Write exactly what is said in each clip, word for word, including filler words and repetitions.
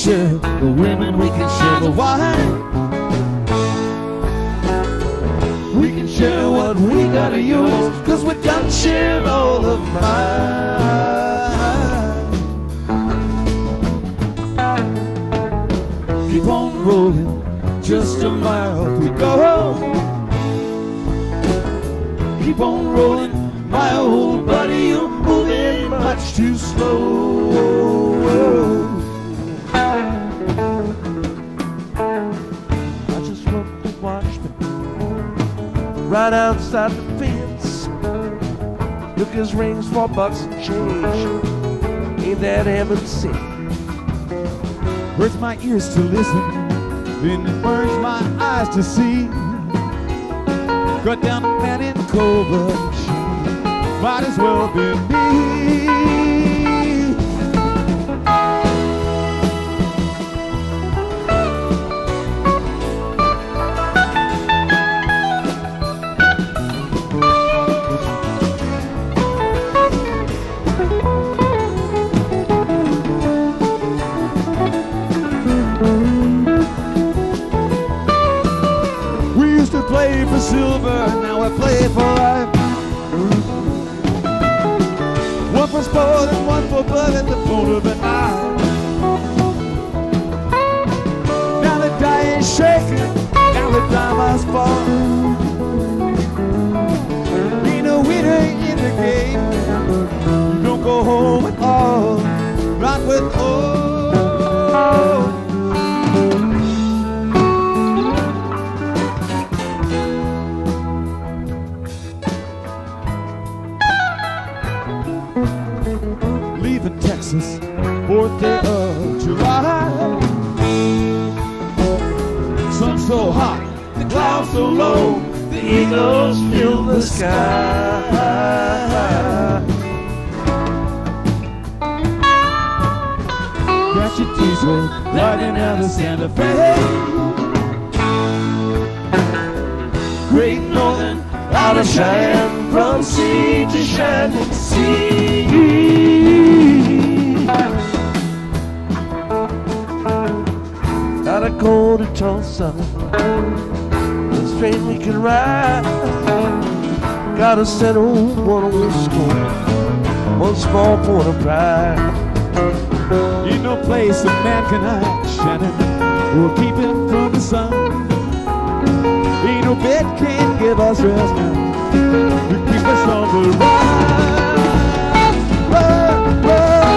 share the women, we can share the wine. We can share what we got of yours, cause we done shared all of mine. Keep on rolling, just a mile we go. Keep on rolling, my old buddy, you're moving much too slow. I just want to watch me right outside the fence. Look his rings for bucks and change. Ain't that heaven sent? Hurts my ears to listen, then it burns my eyes to see. Cut down a man in cold blood, might as well be me. We used to play for silver, now I play for life. One for sport and one for blood at the point of the knife. Now the die is shaking, now the die must fall. Ain't no winner in the game, you don't go home at all, not with all. Leaving Texas, fourth day of July. Sun so hot, the clouds so low, the eagles fill the sky. Got your diesel riding out of Santa Fe. Great Northern out of Cheyenne, from sea to shining sea. Gotta go to Tulsa, the train we can ride. Gotta settle one old score, one small point of pride. Ain't no place a man can hide, Shannon, or keep him from the sun. Ain't no bed can't give us rest now, to keep us on the run. Run, run.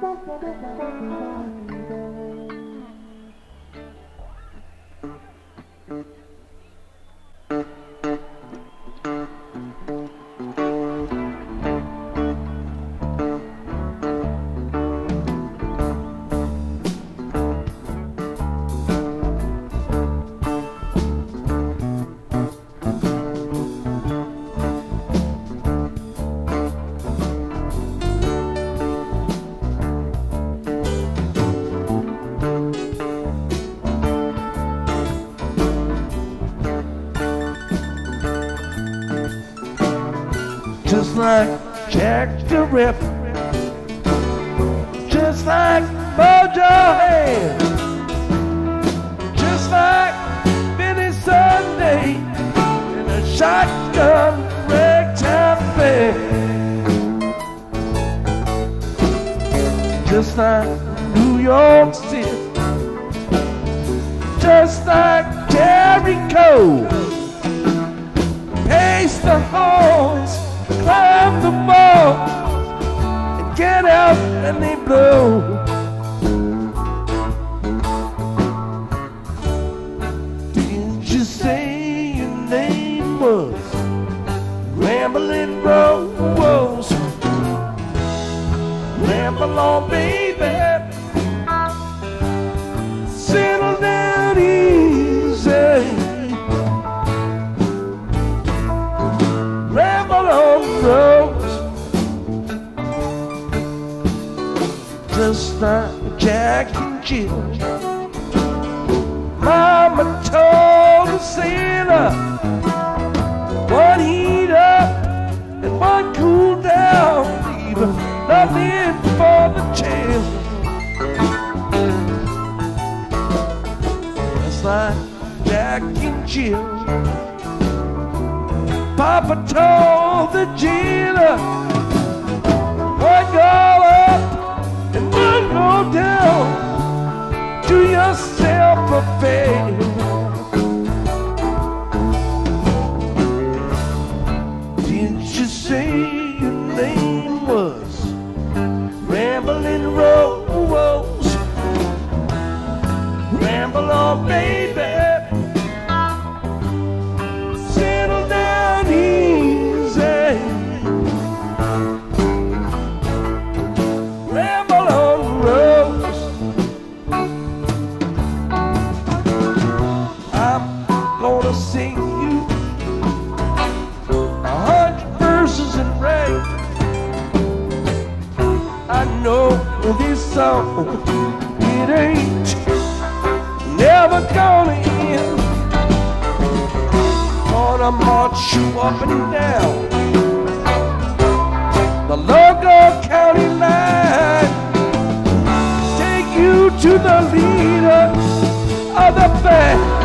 Just like Jack the Ripper, just like Mojo Hand, just like Billy Sunday in a shotgun ragtime band, just like New York City, just like Jericho, pace the horns, climb the wall, and get out and they blow. Did you say your name was Ramblin' Rose? Ramble on, baby, settle down easy. Ramble on, Rose, just like Jack and Jill. Mama told the sailor, one heat up and one cool down, leave nothing for the chill. Just like Jack and Jill. Papa told the jailer, one go up and one go down, do yourself a favor. Did you say your name was Ramblin' Rose? Ramble on, baby, settle down easy. Ramble on, Rose. I'm gonna sing you a hundred verses in rain. I know this song, it ain't never gonna end. Gonna march you up and down the local county line, take you to the leader of the band.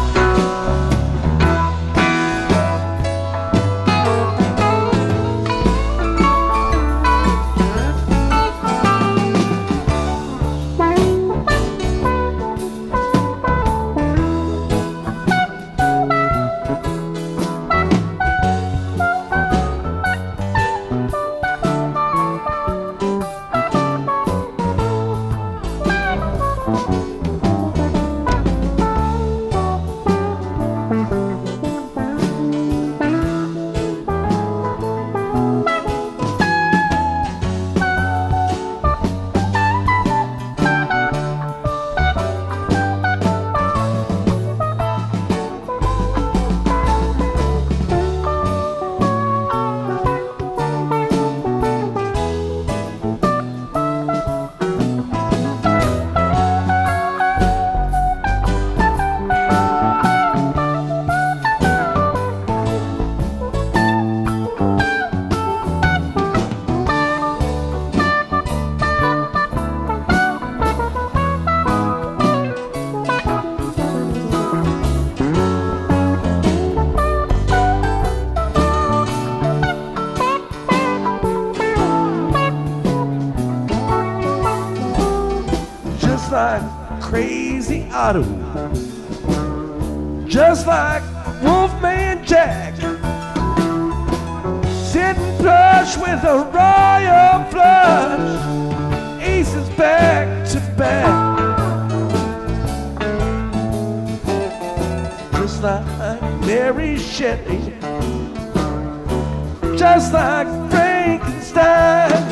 Like Crazy Otto, just like Wolfman Jack, sitting plush with a royal flush, ace machete, just like Frankenstein.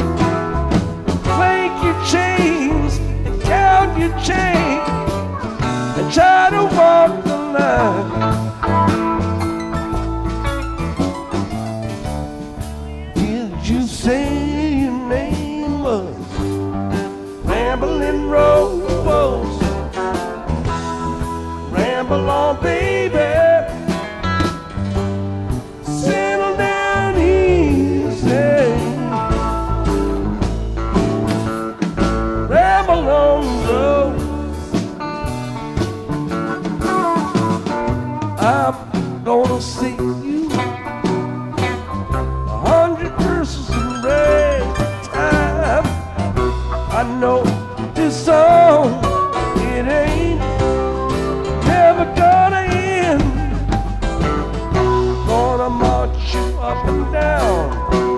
Clank your chains and count your change and try to walk the line. Did you say your name was Ramblin' Rose? Ramble on, baby. Settle down easy. Ramble on, Rose. I'm gonna sing you a hundred verses in ragtime. I know this song, it ain't never gonna end. Gonna march you up and down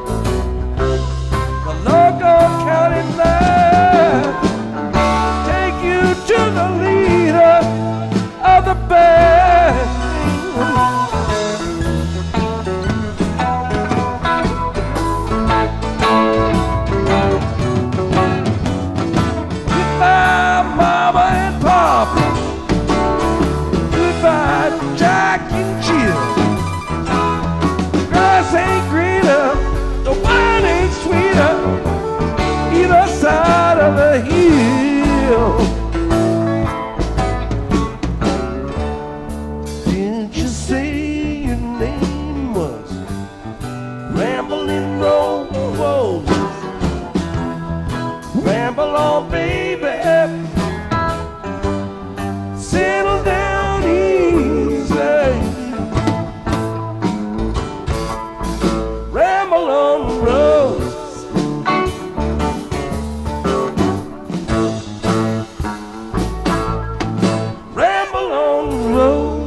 the Logan County line, take you to the leader of the band. Goodbye, Mama and Papa. Goodbye, Jack and Jill. The grass ain't greener, the wine ain't sweeter, either side of the hill. Didn't you say your name was Ramblin' Rose? Ramble on, baby. Settle down easy. Ramble on, Rose. Ramble on, Rose.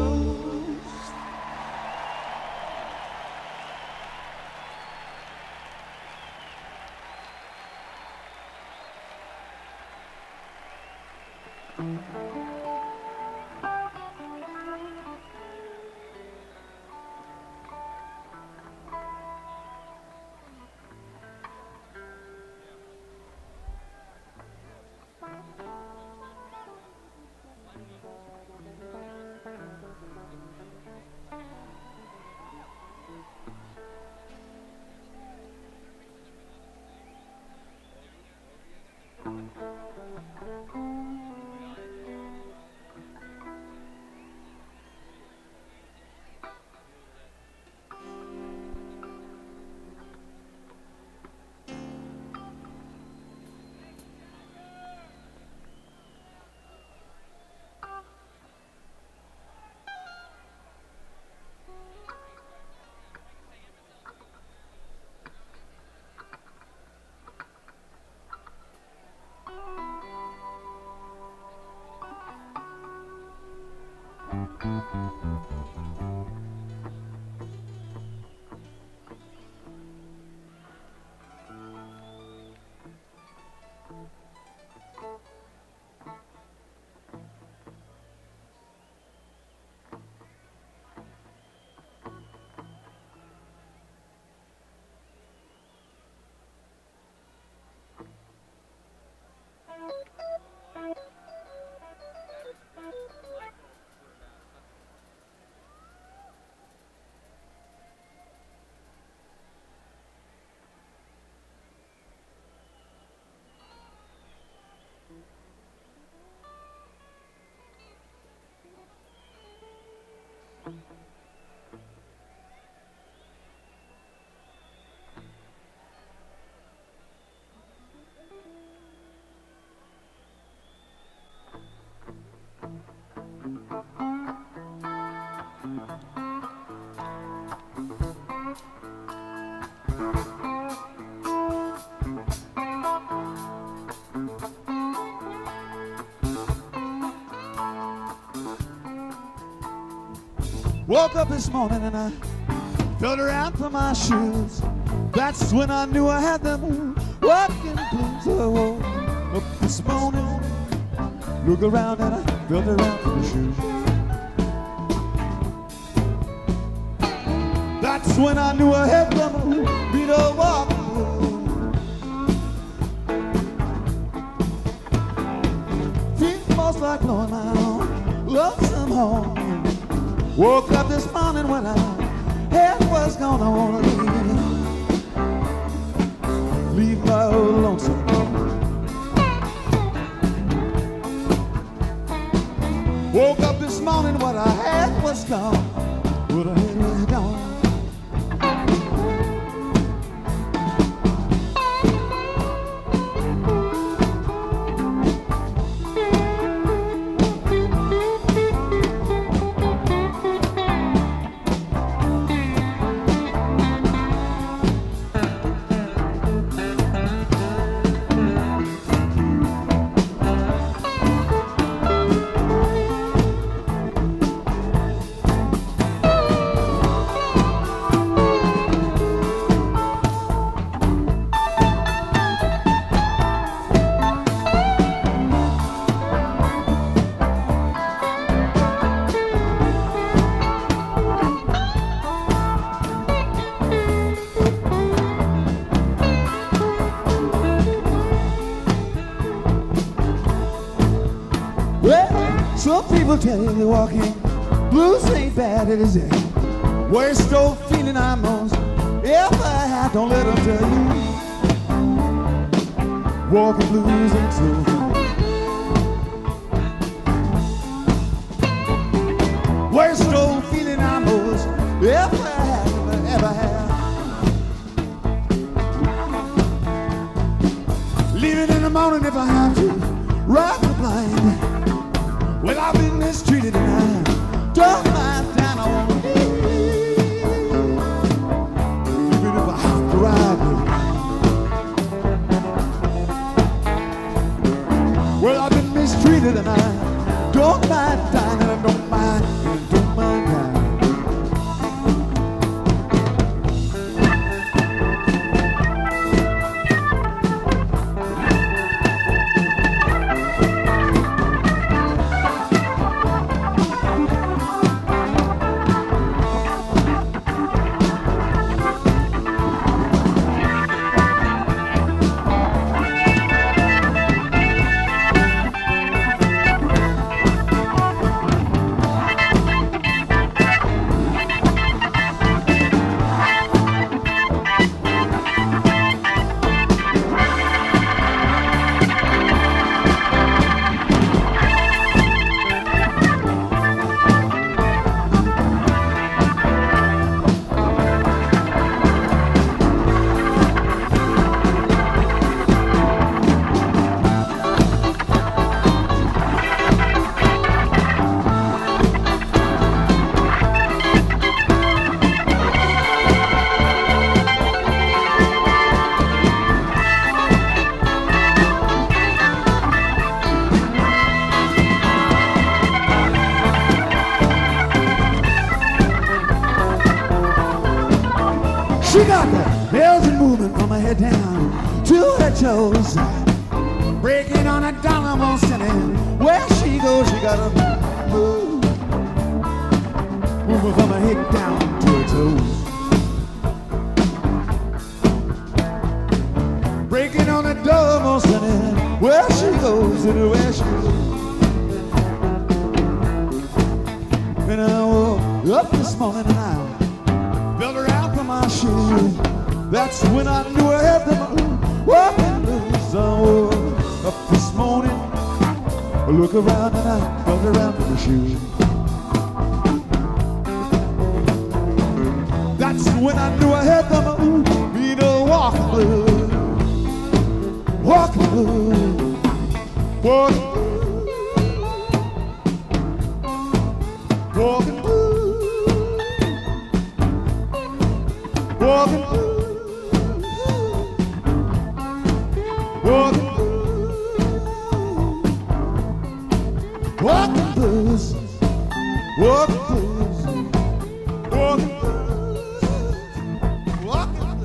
Woke up this morning and I felt around for my shoes. That's when I knew I had them walking blues. I woke up this morning, look around and I felt around for the shoes. That's when I knew I had the moon, be the walking blues. Feels most like blowing my own lonesome home. Woke up this morning when I head was gonna wanna leave, leave my old lonesome home. Woke up this morning, what I had was gone, what I had was gone. Some people tell you walking blues ain't bad, it is it. Worst old feeling I'm most ever had, don't let them tell you. Walking blues ain't so bad. Worst old feeling I'm most ever had, ever had. Leaving in the morning if I have to, rock the blind. Well, I've been mistreated and I don't mind down, I won't leave, even if I have to ride with you. Well, I've been mistreated and I don't mind dying, and I don't mind, and I don't mind dying. She got the bells and moving from her head down to her toes, breaking on a dollar most sinning. Where she goes, she got a move, moving from her head down to her toes, breaking on a dollar most sinning. Where she goes, and where she goes. And I woke up this morning and I felt around for my shoes. That's when I knew I had the moon. Walking blues. I woke up this morning, I look around and I felt around for my shoes. That's when I knew I had the moon. Be the walking blues, walking blues, walking blues, walking blues. Walking blues, walking blues, walking blues, walking blues, walking blues, walking blues.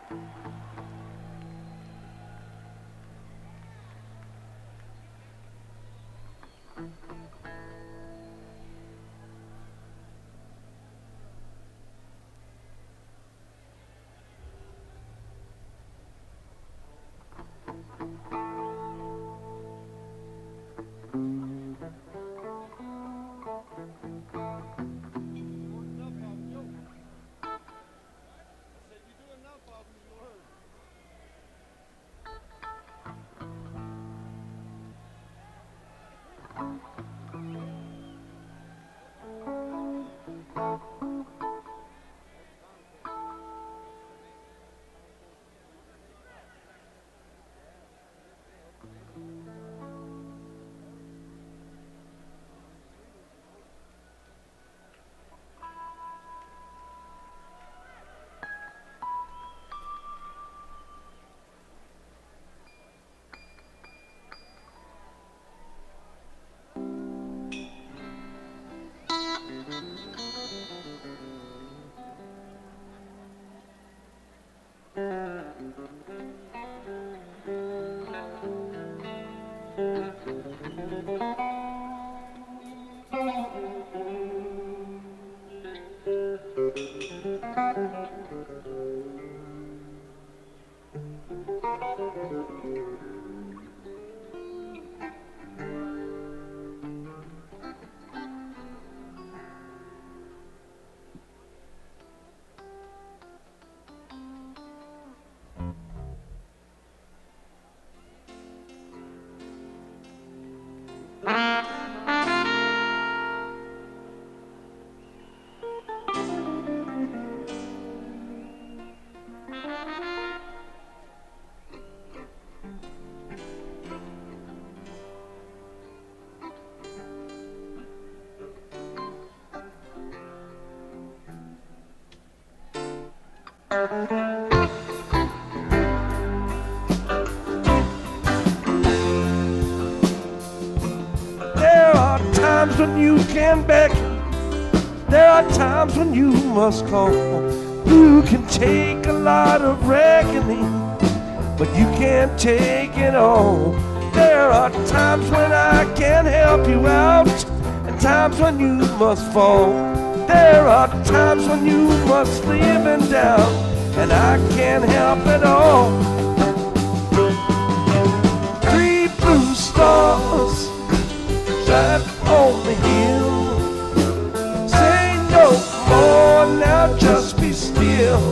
There are times when you can beckon, there are times when you must call. You can take a lot of reckoning, but you can't take it all. There are times when I can help you out, and times when you must fall. There are times when you must live in doubt, and I can't help it all. Three blue stars shine on the hill. Say no more, now just be still.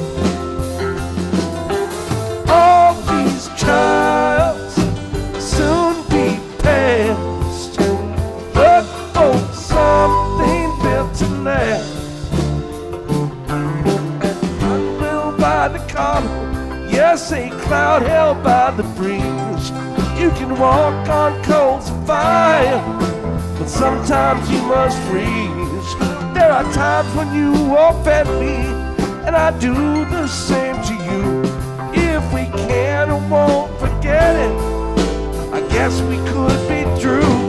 All these trials soon be past. Look for something built to last. Unwilled by the collar, yes, a cloud held by the breeze. You can walk on coals of fire, but sometimes you must freeze. There are times when you offend me, and I do the same to you. If we can or won't forget it, I guess we could be through.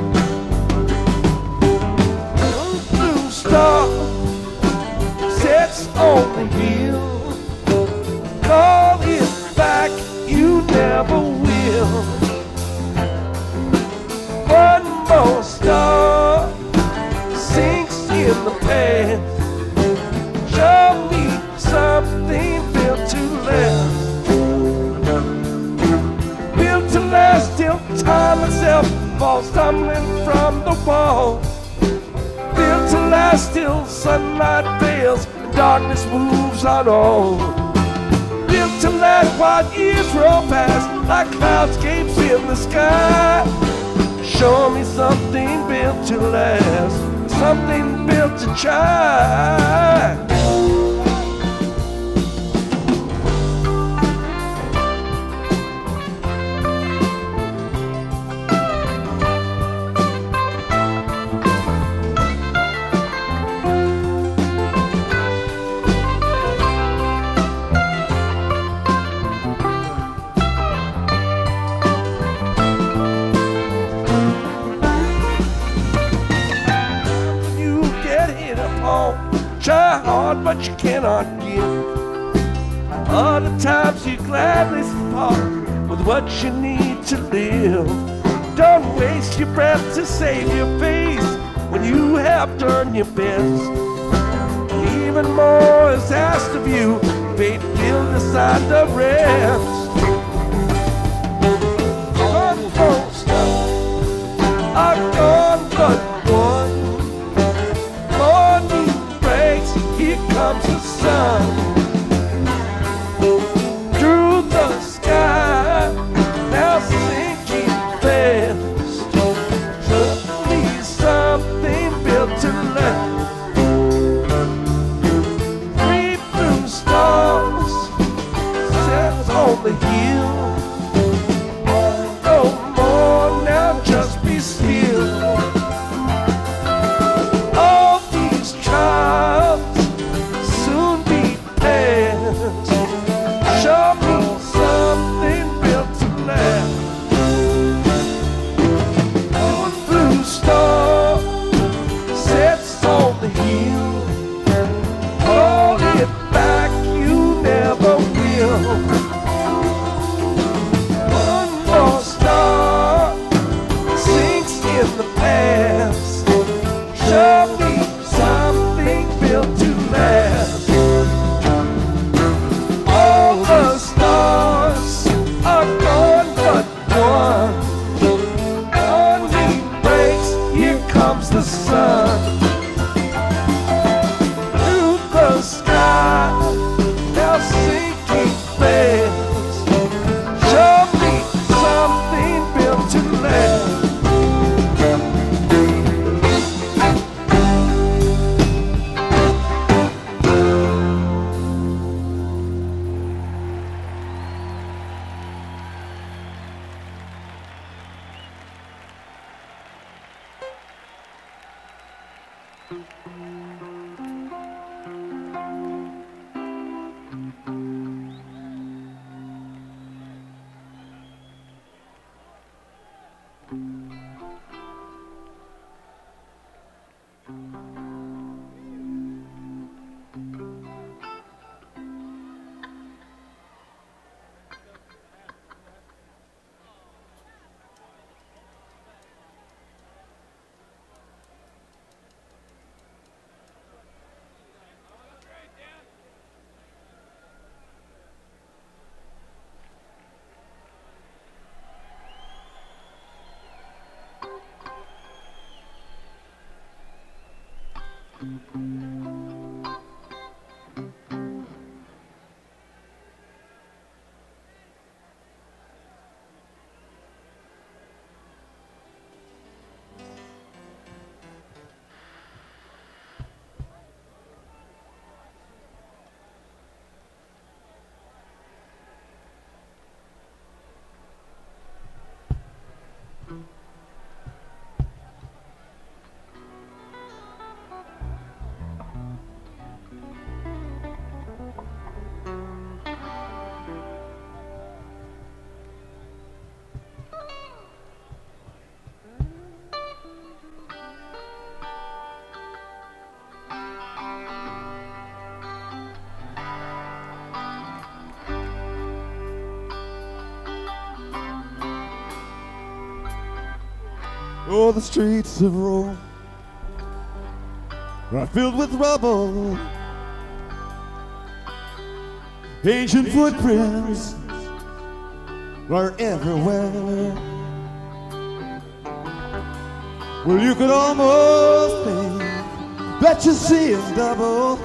One blue star sets on the hill. Call it back, you never will. One more star sinks in the past. Show me something built to last. Built to last till time itself falls tumbling from the wall. Built to last till sunlight fails and darkness moves on all. Built to last while years roll past like cloudscapes in the sky. Show me something built to last, something built to try. Try hard, but you cannot give. Other times you gladly part with what you need to live. Don't waste your breath to save your face when you have done your best. Even more is asked of you, fate will decide the rest. One more step, are gone but one. Morning breaks, here comes the sun. Through the sky, now sinking fast. Suddenly something built to last. Three blue stars set on the hill. No more, now just be still. All these trials soon be past. Show me something built to last. One blue star sets on the hill. Hold it back, you never will. One more star sinks in the past. Show me something built to last. All the stars are gone but one. Morning breaks, here comes the sun. Through the sky, now sinking fast. Show me something built to last. Oh, the streets of Rome are filled with rubble. Ancient footprints are everywhere. Well, you could almost think that you see them double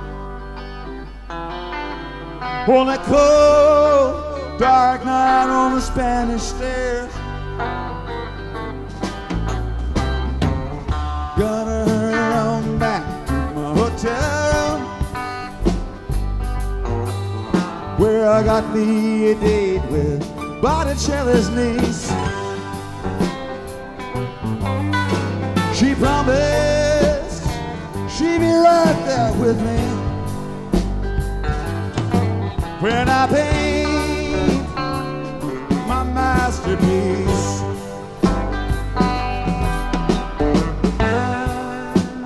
on that cold, dark night on the Spanish stairs. Gonna hurry on back to my hotel, where I got me a date with Botticelli's niece. She promised she'd be right there with me when I paint my masterpiece.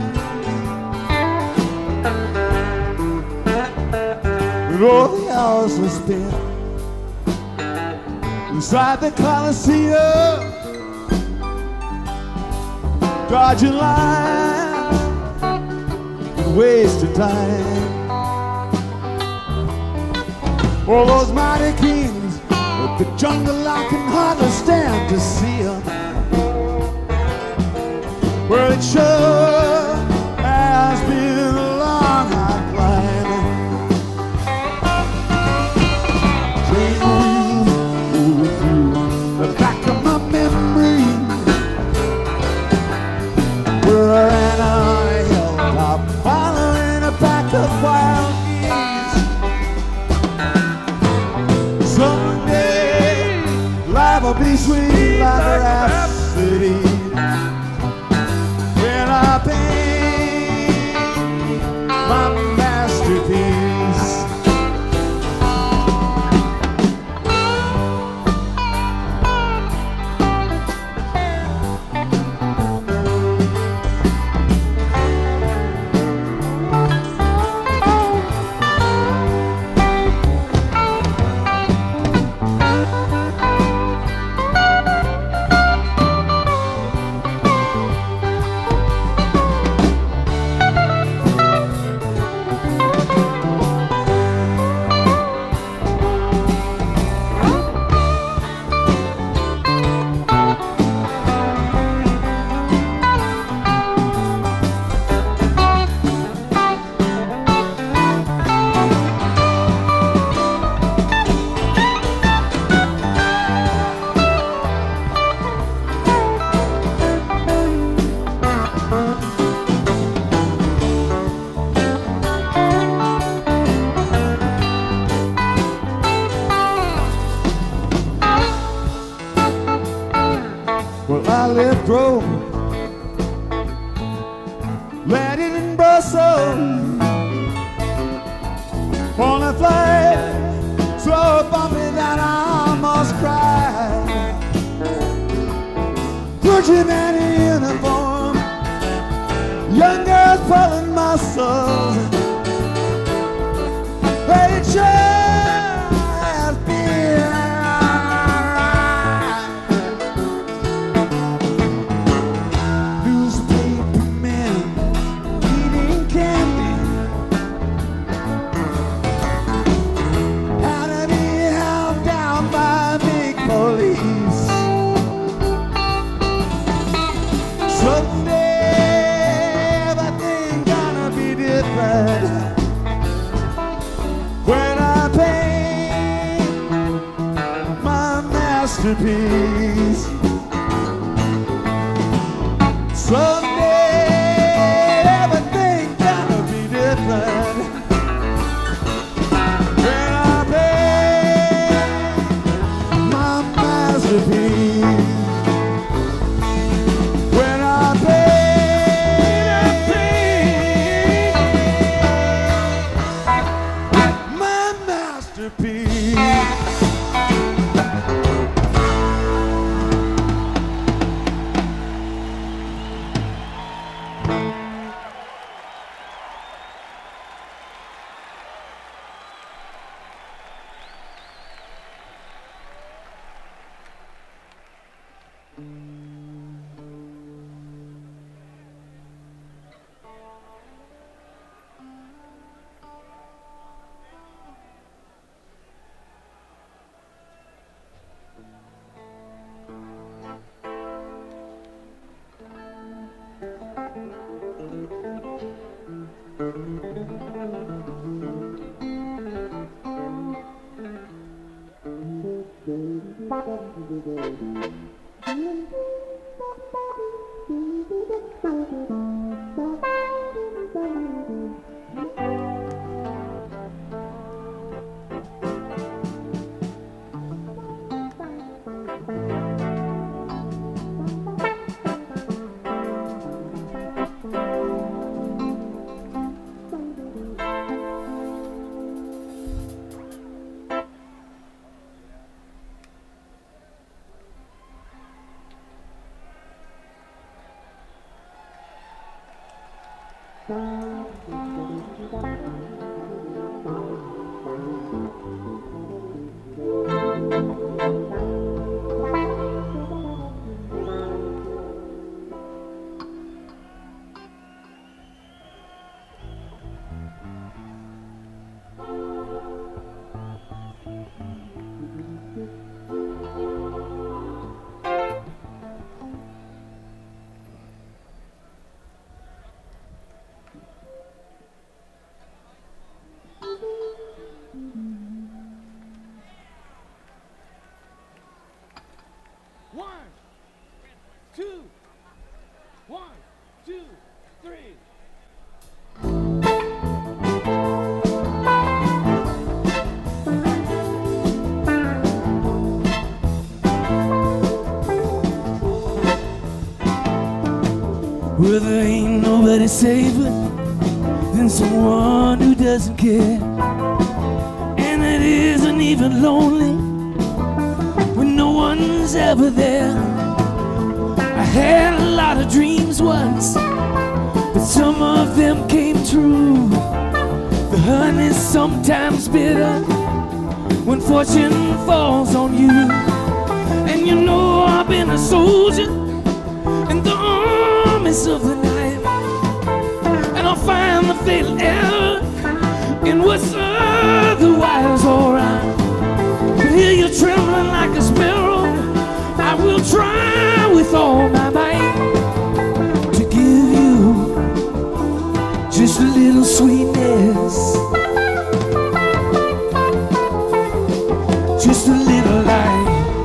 Oh, the hours has been inside the Coliseum, dodging line, wasting time. All those mighty kings of the jungle, I can hardly stand to see them. Well, it sure has been a long hard climb. Train wheels moving through the back of my memory, where I ran on a hilltop following a pack of wild geese. Someday life will be sweet like a rhapsody. I paint my masterpiece. Well, I left Rome, landed in Brussels, on a flight so bumpy that I almost cried. Clergyman in uniform, young girls pulling muscles. Hey, sure has been alright. Newspaper men eating candy, had to be held down by big police. Someday everything's gonna be different when I paint my masterpiece. Someday everything's gonna be different when I paint my masterpiece. When I paint, paint my masterpiece. Thank you. two. One, two, three. Well, there ain't nobody safer than someone who doesn't care. And it isn't even lonely when no one's ever there. I had a lot of dreams once, but some of them came true. The honey's sometimes bitter when fortune falls on you. And you know I've been a soldier in the armies of the night, and I'll find the fatal error in what's otherwise alright. But here you're trembling like a sparrow. I will try with all my might to give you just a little sweetness, just a little light.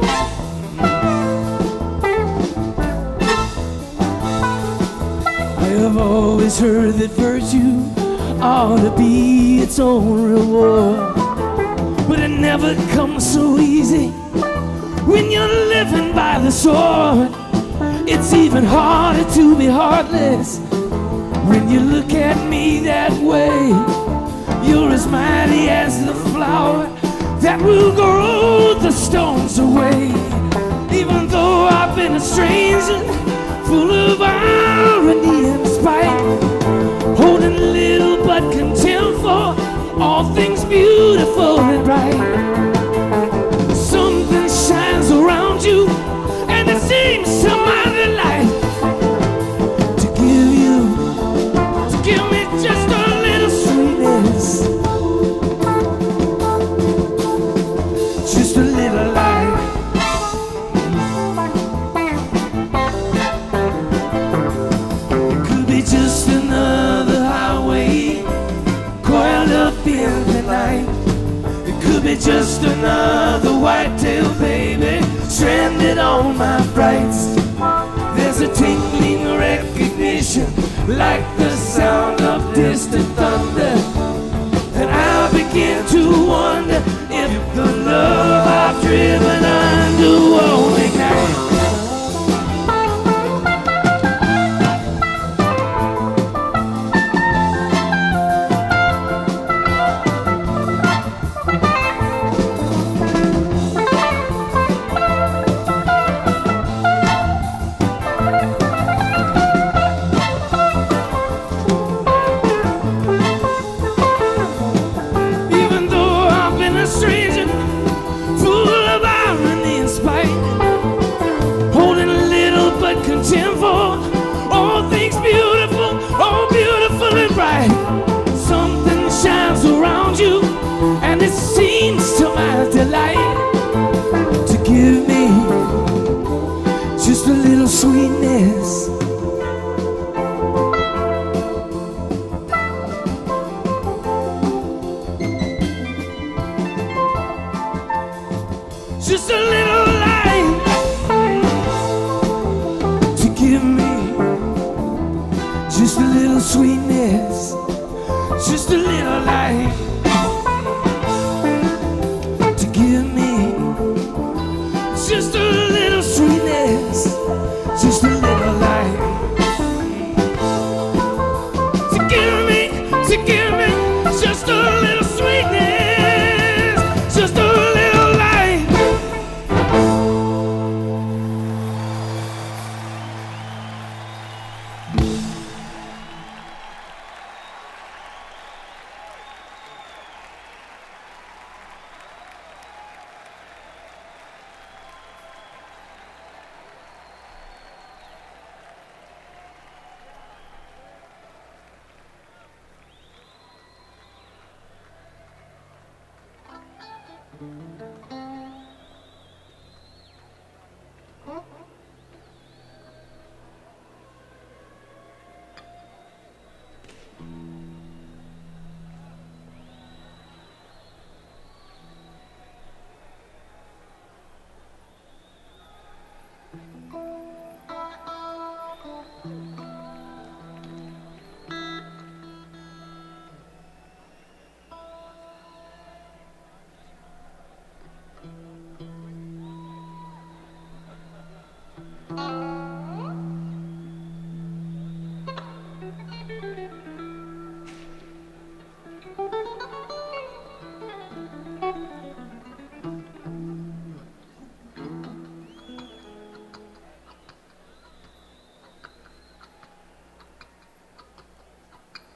I've always heard that virtue ought to be its own reward, but it never comes so easy when you're living by the sword. It's even harder to be heartless when you look at me that way. You're as mighty as the flower that will grow the stones away. Even though I've been a stranger, full of irony and spite, holding little but contempt for all things beautiful and bright. Something shines around you, and it seems to my delight to give you, to give me just a little sweetness, just a little light. Just another highway coiled up in the night. It could be just another whitetail baby stranded on my brights. There's a tingling recognition like the sound of distant thunder, and I begin to wonder if the love I've driven under won't ignite. All things beautiful, oh beautiful and bright. Something shines around you, and it seems to my delight to give me just a little sweetness, just a little light, to give me just a little sweetness, just a little light, to give me just a little sweetness, just a little light, to give me, to give me just a little sweetness, just a little light.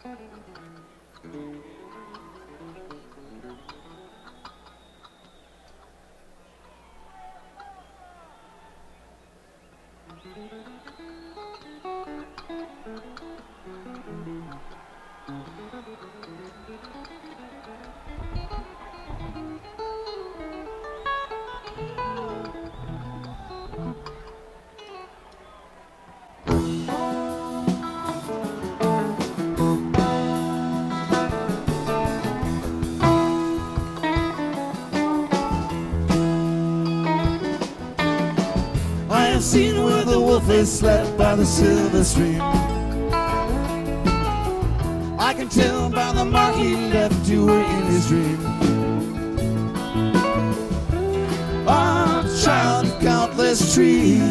I've seen where the wolf is slept by the silver stream. I can tell by the mark he left you were in his dream. A child of countless trees,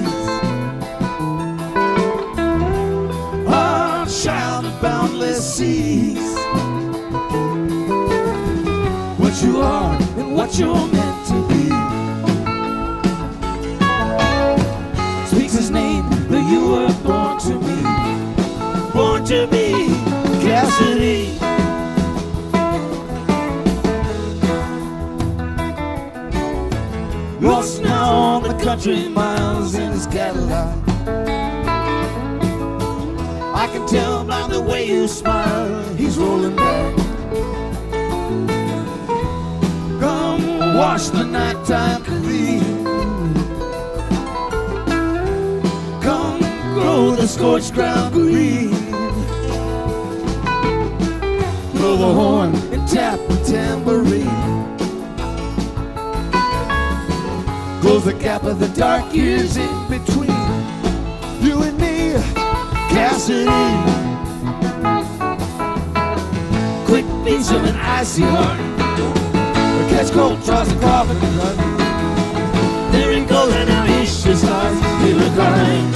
a child of boundless seas. What you are and what you're meant to be speaks his name, that you were born to me, born to be Cassidy. Lost now on the country miles in his Cadillac. I can tell by the way you smile, he's rolling back. Come wash the nighttime clean. Grow the scorched ground green. Blow the horn and tap the tambourine. Close the gap of the dark years in between you and me, Cassidy. Quick beats of an icy heart, or catch cold, draws the coffin and run. There he goes and now he should start feeling crying.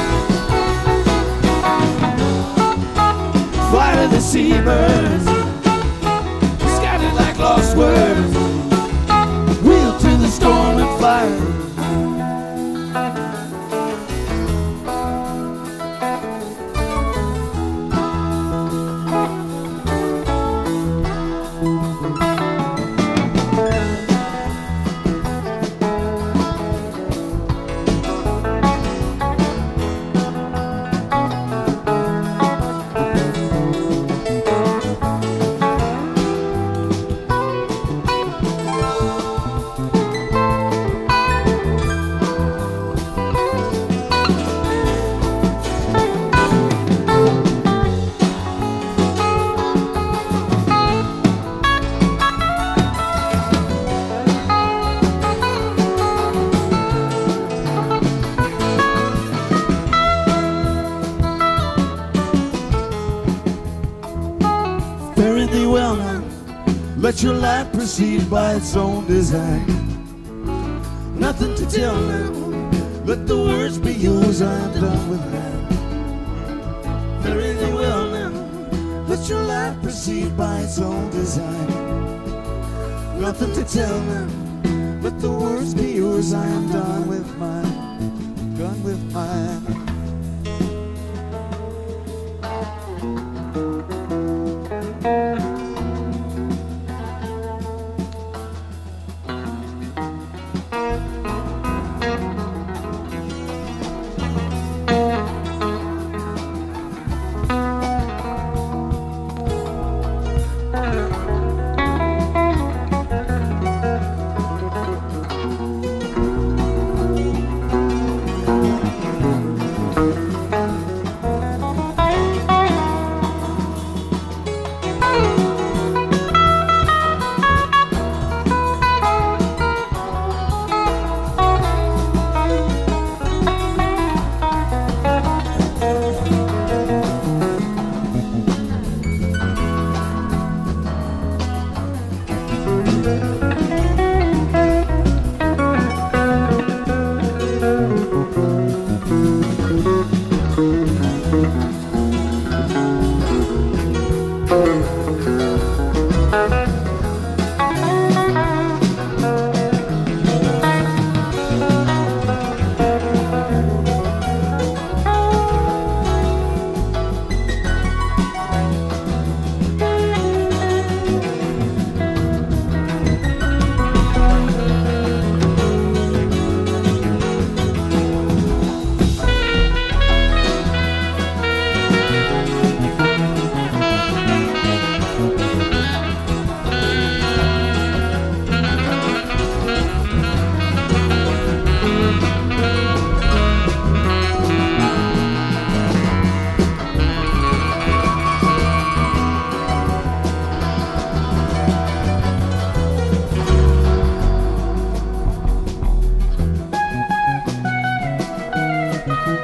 Fly to the seabirds, scattered like lost words. Wheel to the storm and fire. Let your life proceed by its own design. Nothing to tell now. Let the words be yours. I am done with that. Fare thee well now. Let your life proceed by its own design. Nothing to tell now. Let the words be yours. I am done with mine. Done with mine.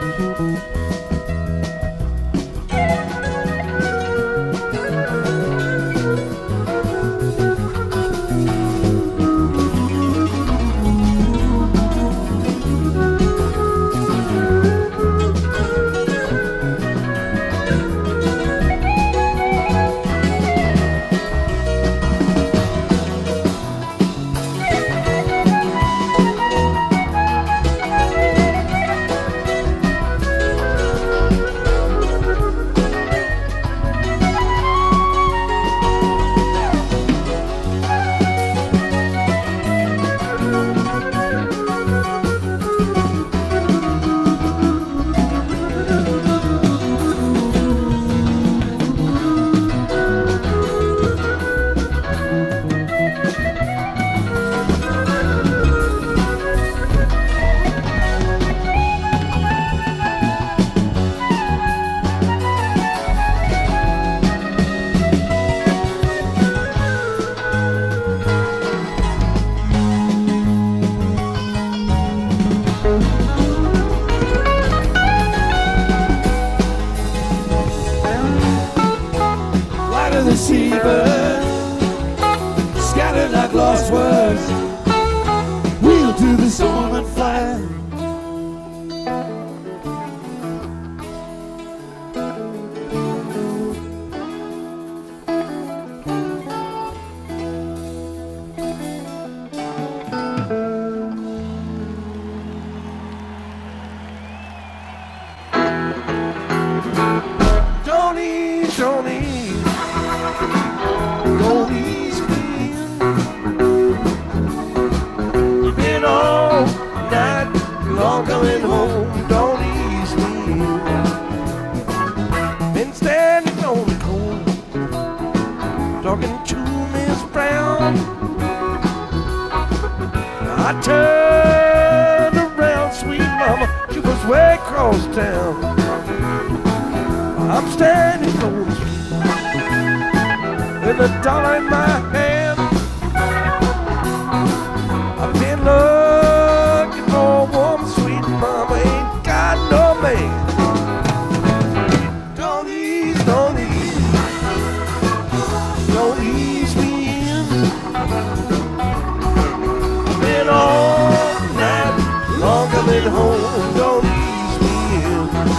Seabirds scattered like lost words, wheel through the storm and fire. Don't ease, don't ease. Don't ease me. You've been all night long coming home. Don't ease me. Been standing on the corner talking to Miss Brown. I turned around, sweet mama, she was way across town. I'm standing on the street with a dollar in my hand. I've been looking for a woman, sweet mama, ain't got no man. Don't ease, don't ease, don't ease me in. Been all night long coming home, don't ease me in.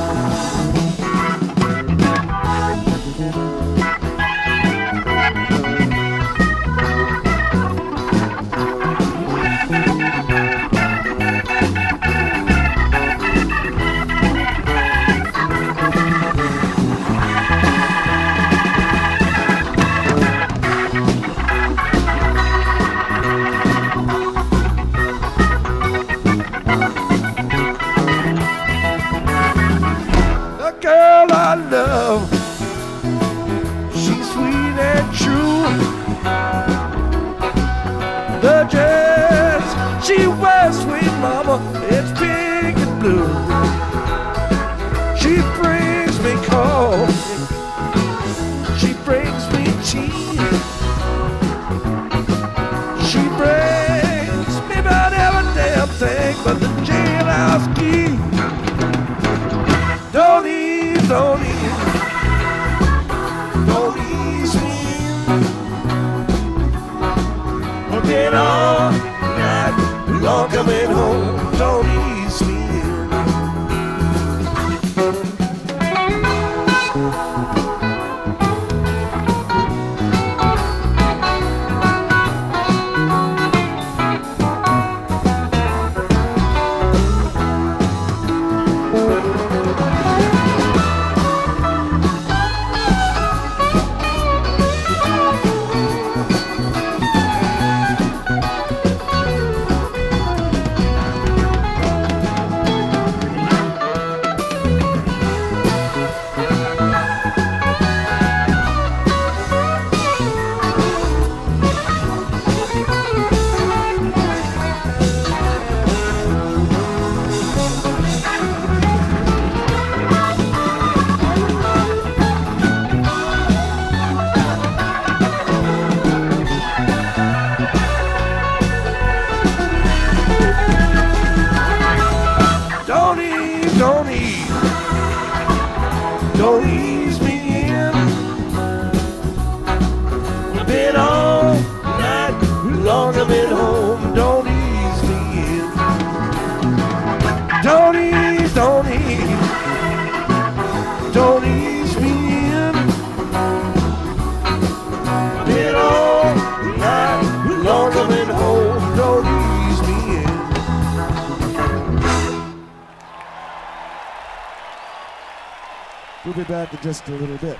Girl I love, she's sweet and true. The dress she wears, sweet mama, it's pink and blue. She brings me coffee, she brings me tea, she brings me about every damn thing but the jailhouse key. Don't ease, don't ease, don't ease me. I've been all night long coming home, don't ease me. don't ease, don't ease me in. I've been all night long, I've been home, don't ease me in. Don't ease, don't ease, don't ease me in. I've been all night long, I've been home, don't ease me in. We'll be back in just a little bit.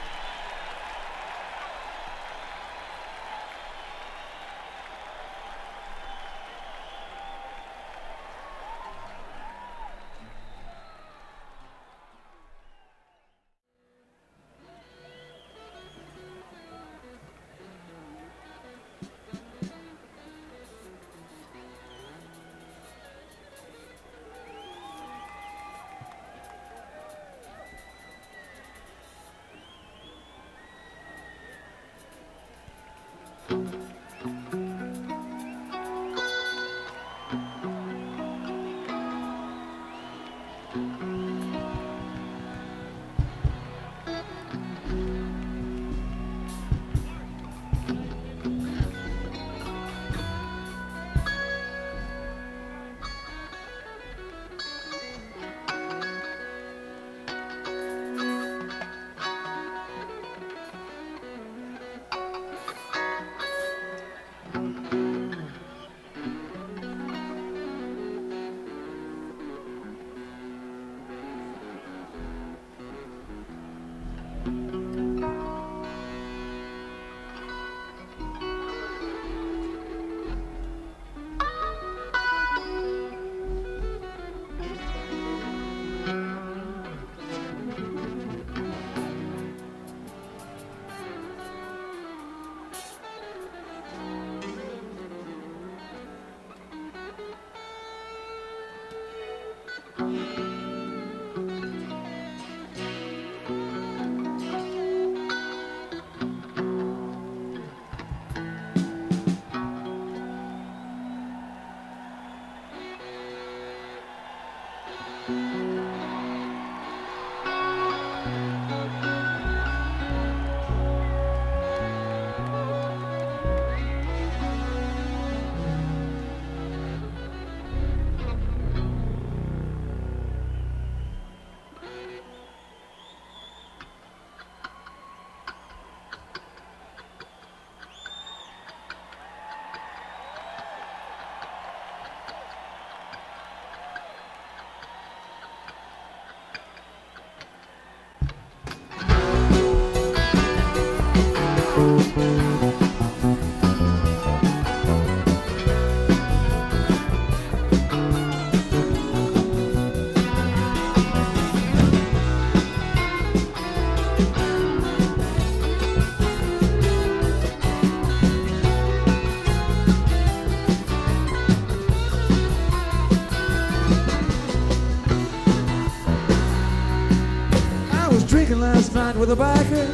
Drinking last night with a biker,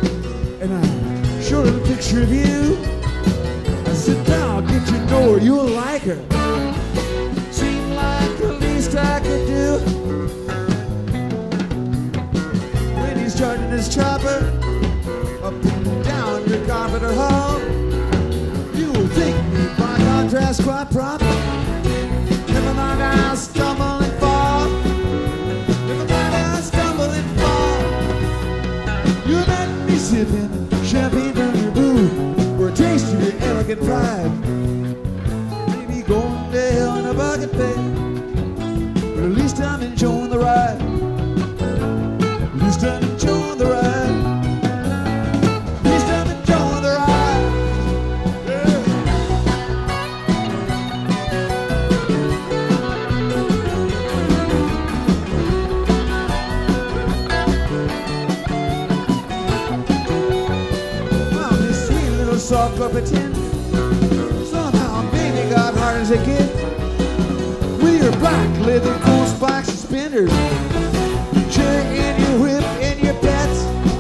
and I showed her a picture of you. I said, now I'll get you to know her, you'll like her. Seemed like the least I could do. When he's charging his chopper up and down your carpenter hall, you will think me by contrast quite proper. Never mind, I'll stumble and fall. Never mind, I'll stumble and fall. You met me sipping champagne from your booth for a taste of your elegant pride. Maybe going to hell in a bucket bed, but at least I'm enjoying the ride. At least I'm enjoying the ride. At least I'm enjoying the ride. Yeah. Soft carpet tin. Somehow baby got hard as a kid. With your black leather cool spike suspenders, your chair and your whip and your pets.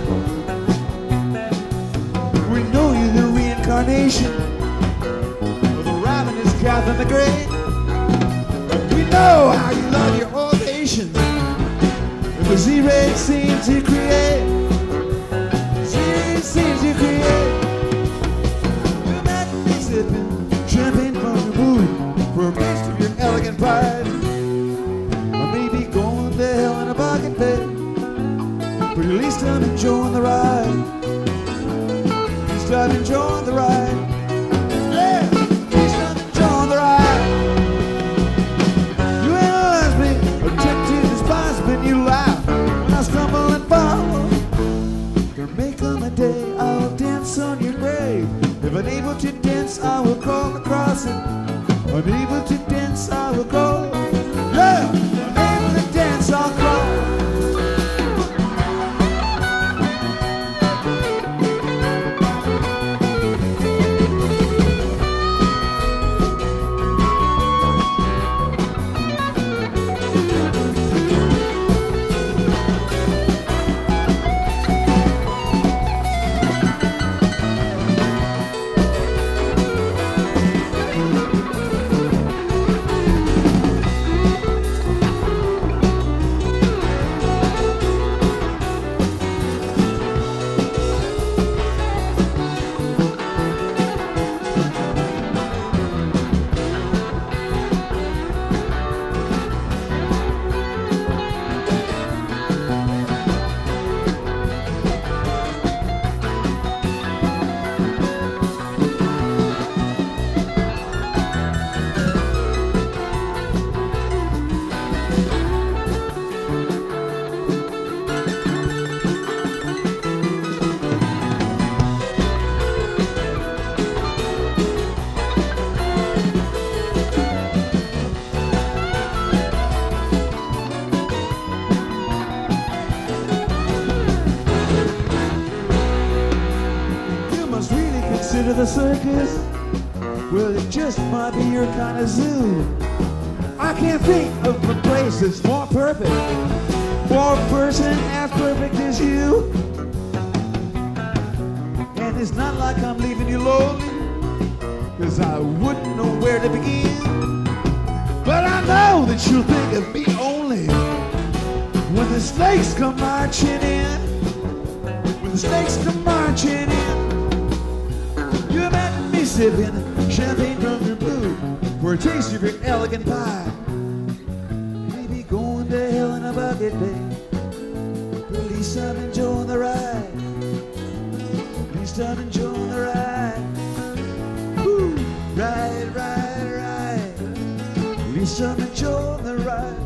We know you're the reincarnation of the ravenous Catherine the Great. We know how you love your ovations. Z-Ray seems to create. Z-Ray seems to create. You might be sipping champagne from your mood for a taste of your elegant pride. Or maybe going to hell in a bucket bed, but at least I'm enjoying the ride. At least I'm enjoying the ride. Yeah, at least I'm enjoying the ride. You analyze me, attempt to despise me, and you laugh when I stumble and fall. There may come a day I'll dance on your grave. If unable to dance, I will crawl across it. Unable to dance, I will go. Yeah, unable to dance, I'll crawl. Consider the circus, well, it just might be your kind of zoo. I can't think of a place that's more perfect for a person as perfect as you. And it's not like I'm leaving you lonely, cause I wouldn't know where to begin. But I know that you'll think of me only when the snakes come marching in. When the snakes come marching in. You met me sipping champagne from your blue for a taste of your elegant pie. Maybe going to hell in a bucket day, but at least I'm enjoying the ride. At least I'm enjoying the ride. Woo! Ride, ride, ride. At least I'm enjoying the ride.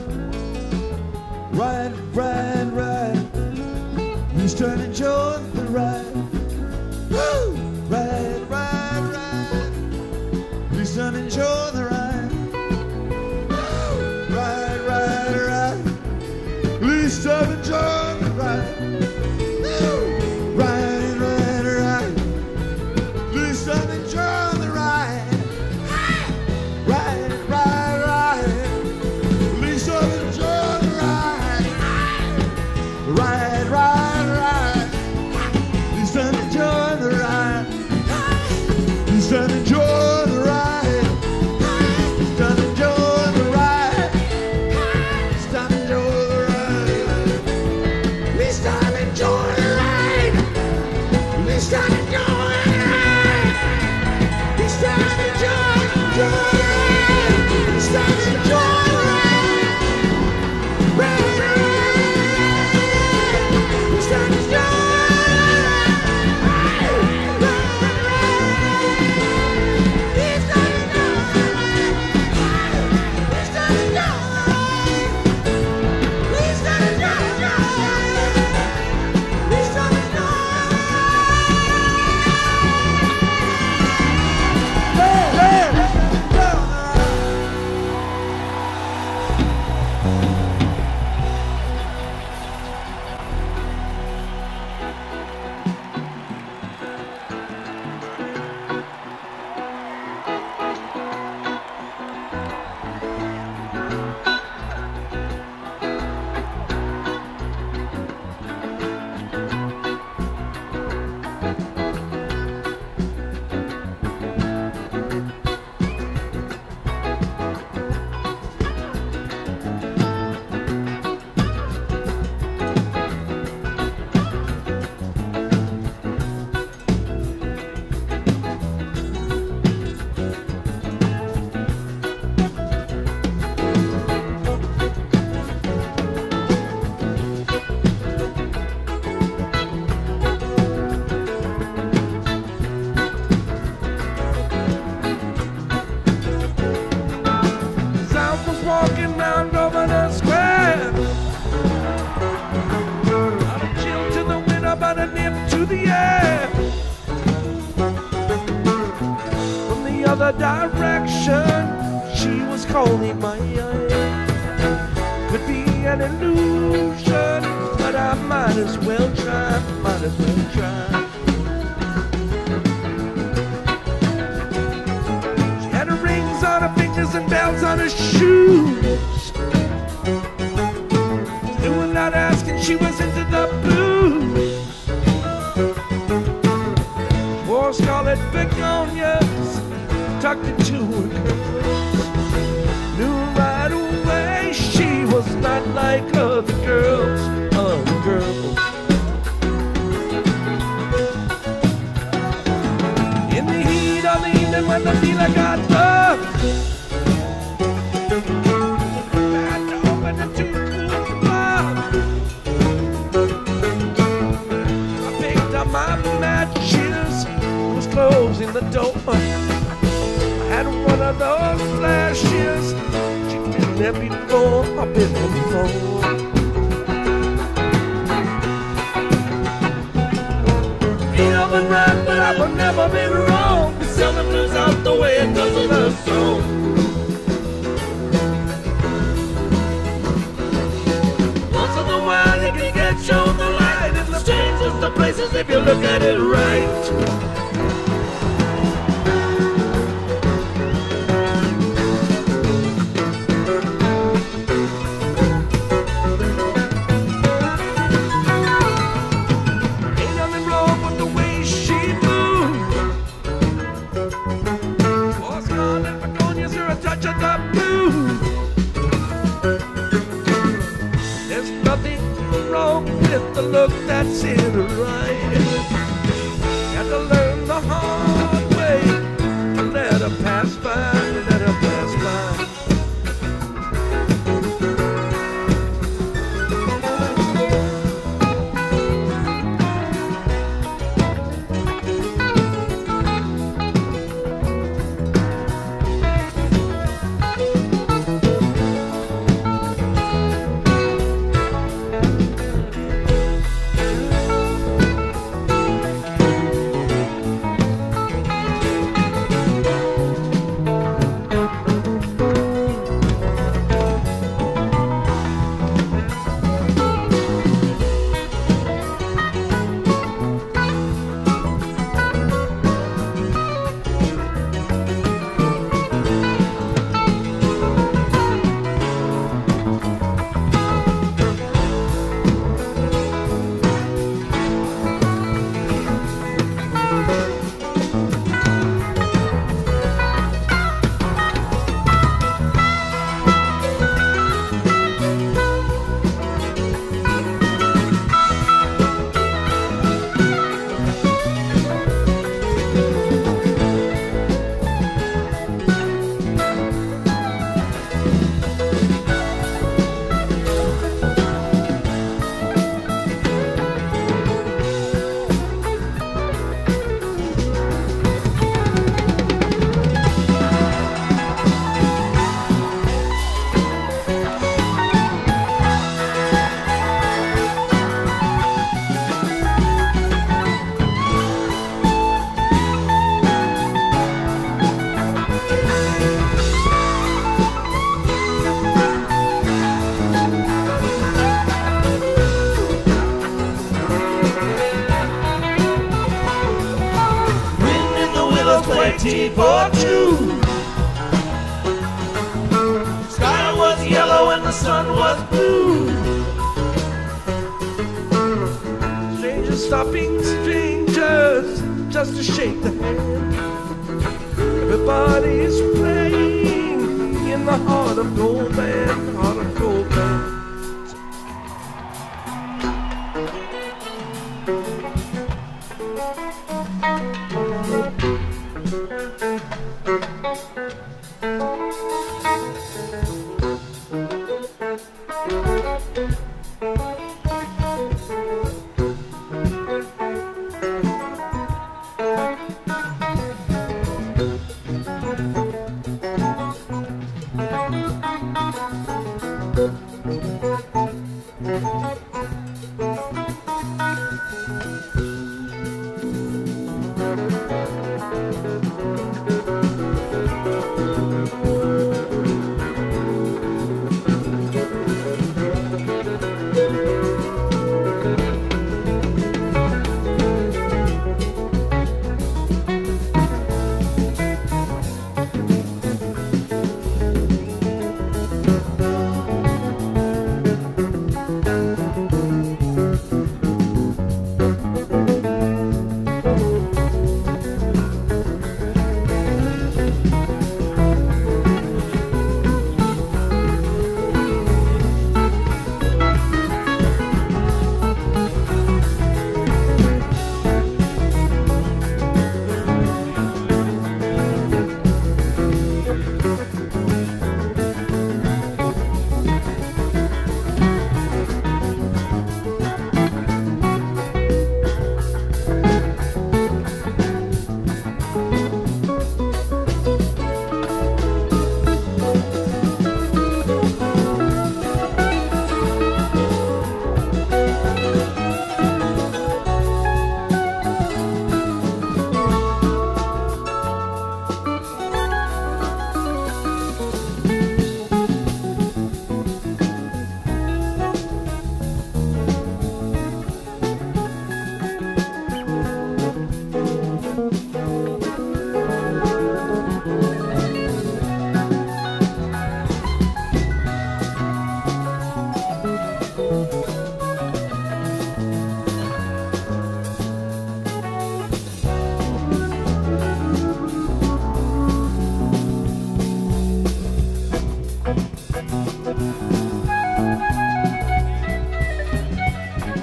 Ride, ride, ride. At least I'm enjoying the ride. Woo! Ride, ride, ride. Please don't enjoy the ride. Ride, ride, ride. Please don't enjoy the ride. Ride, ride, ride. Please don't enjoy the ride. Ride, ride, ride. Please don't enjoy the ride. Ride, ride, ride. Please don't enjoy the ride. Please don't enjoy the ride. Please don't enjoy the ride. Please don't enjoy the ride. Please don't call me mine. Could be an illusion, but I might as well try, might as well try. She had her rings on her fingers and bells on her shoes. And without asking, she was into the blues. Wore scarlet begonias tucked into her curls. Knew right away she was not like other girls, other girls. In the heat of the evening when the feeling got tough, I had to open the two-cool club. I picked up my matches, was closing the door. I had one of those flashes. Been there before, I've been there before. Ain't up and right, but I've never been wrong. The seldom blues out the way it does with her soul. Once in a while you can get shown the light in the strangest of places if you look at it right. The look that's in her eye. Had to learn the hard way to let her pass by, let her pass by. For two. Sky was yellow and the sun was blue. Strangers stopping strangers just to shake the hand. Everybody's playing in the heart of Goldman, heart of Goldman.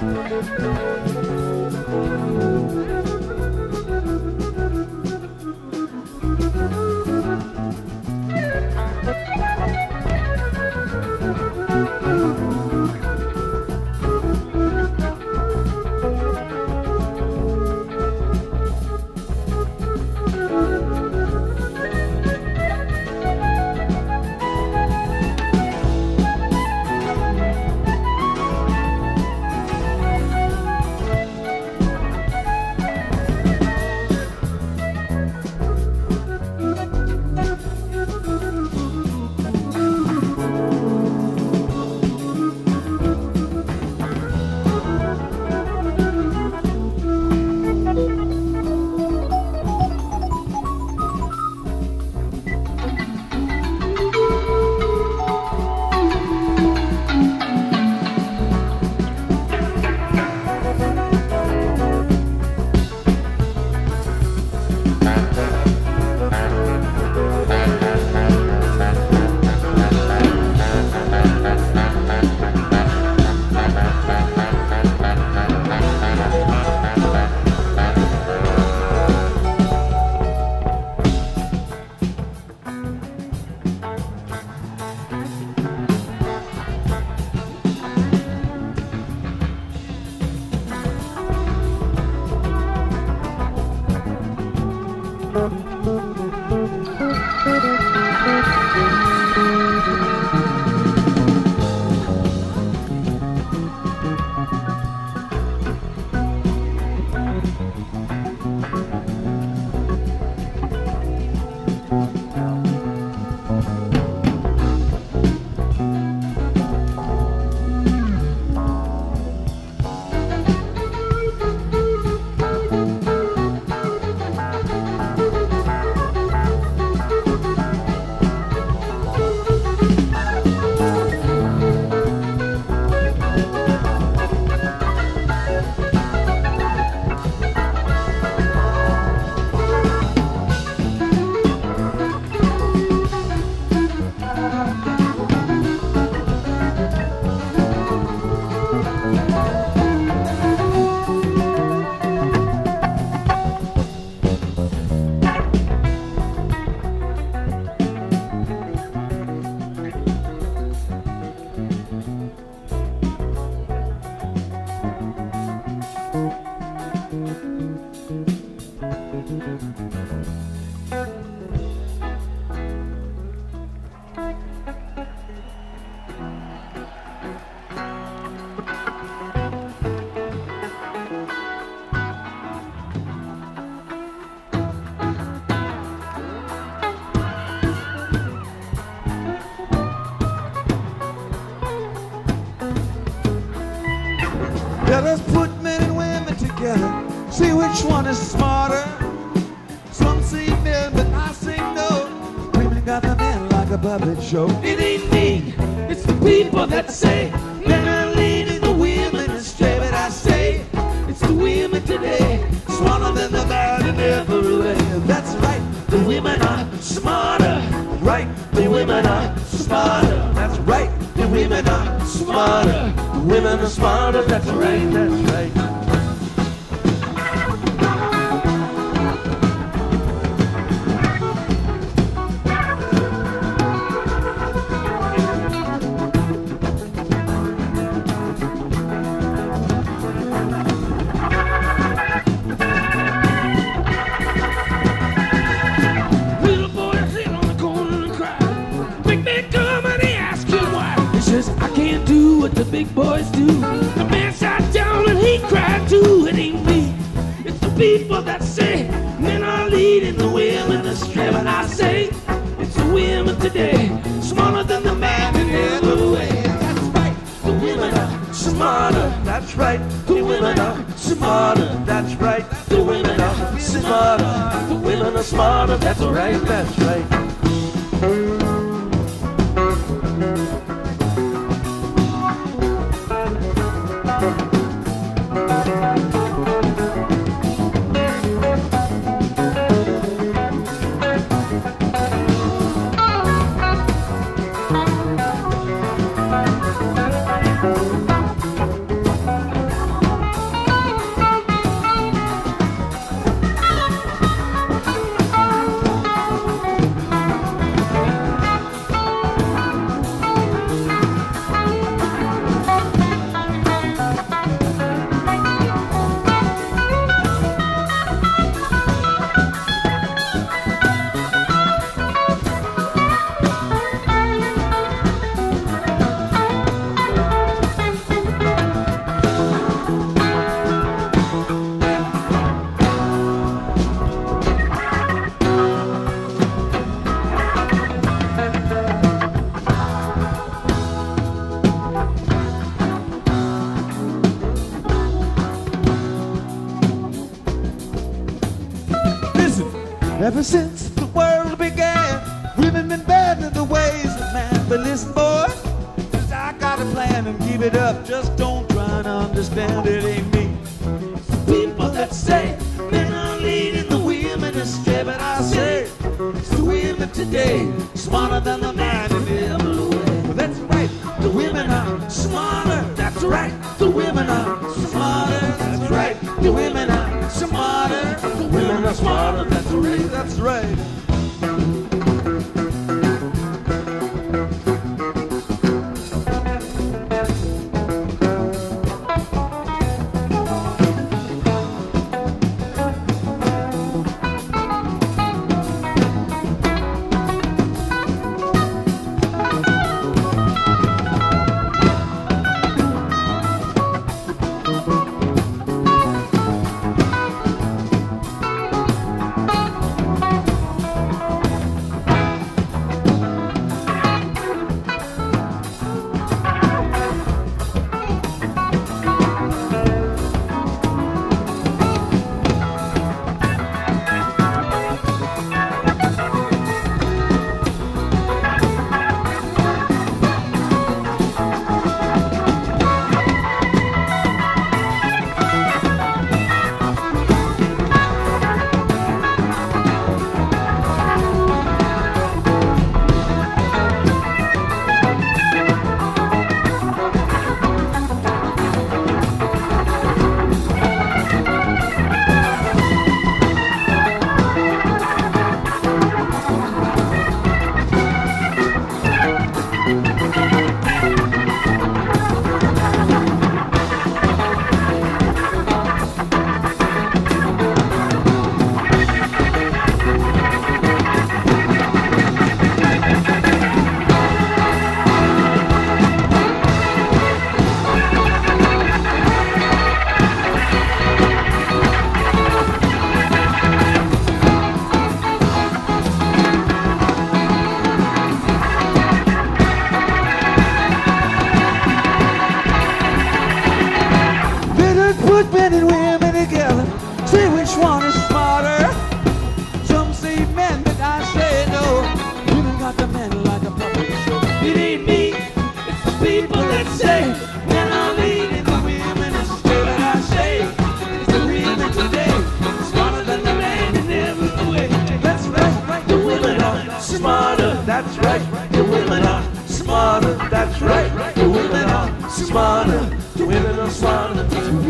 Let us put men and women together, see which one is smarter. Some say men, but I say no. Women got the men like a puppet show. It ain't me, it's the people that say men are leading the women astray. But I say it's the women today, smarter than the man in every way. That's right, the women are smarter. Right, the women are smarter. That's right, the women are smarter. The women are smarter. That's right, that's right. I can't do what the big boys do. The man sat down and he cried too. It ain't me, it's the people that say men are leading the women astray. But I say it's the women today, smarter than the man in every way. that's right, The women are smarter. that's right, The women are smarter. that's right, The women are smarter. The women are smarter. That's right, that's right. Ever since the world began, women been bad in the ways of man. But listen, boy, 'cause I got a plan and keep it up. Just don't try and understand it ain't me. People that say men are leading the women astray, but I say it's the women today smarter than the man in the other way. Well, that's right, the women are smarter. That's right, the women are smarter. That's right, the women are smarter. The women are smarter. That's right. That's right. Men and women together, see which one is smarter. Some say men, but I say no. Women got the men like a puppet show. It ain't me, it's the people that say men are leading the women astray. But I say it's the women today smarter than the man in every way. That's right, the women are smarter. That's right, the women are smarter. That's right, the women are smarter. The women are smarter.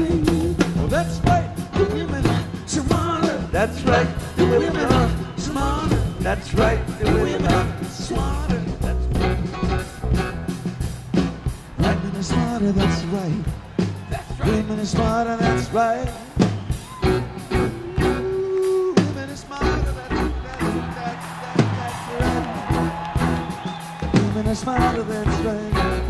That's right, the women are smarter. That's right, the women are smarter. That's right, the women are smarter. That's right. Women are smarter, that's right. That's right. Women are smarter, that's right. Ooh, women are smarter, that's, that's, that's, that's, that's right. Women are smarter, that's right.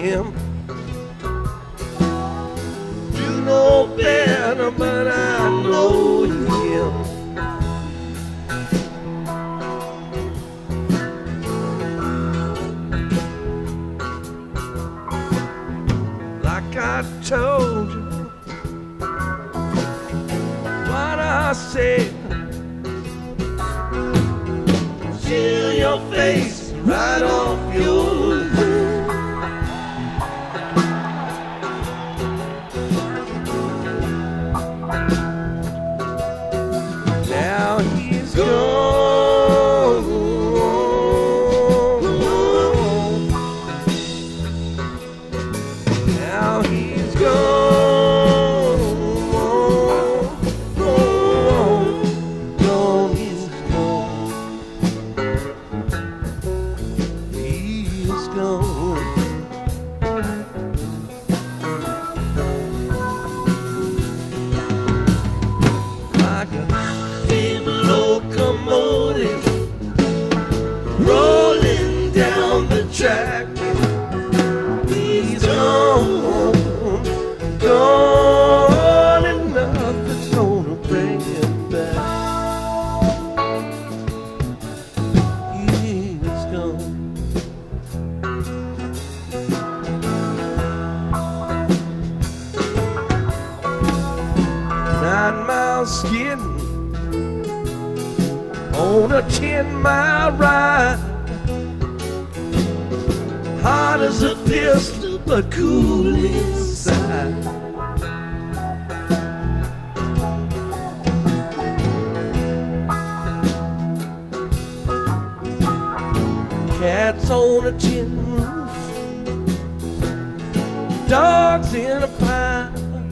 him. You know better, but I know him. Like I told you what I said, seal your face right off your head. Now he's gone. Now he's gone. Gone, he's gone. He's gone. Like a steam locomotive rolling down the track. He's gone, gone, and nothing's gonna bring him back. He's gone. Nine miles skidding on a ten mile ride, hot as a pistol but cool inside. Cats on a tin roof, dogs in a pile,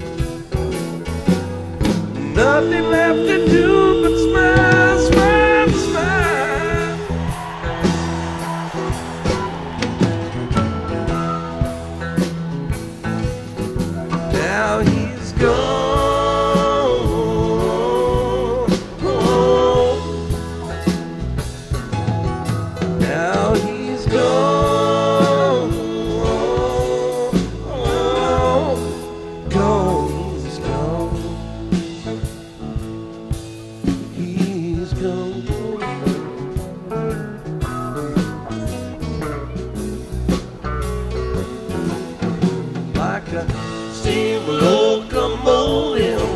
nothing left to do but smile, smile, smile. Now he's gone. Now he's gone. Gone, he's gone. He's gone. Like a steam locomotive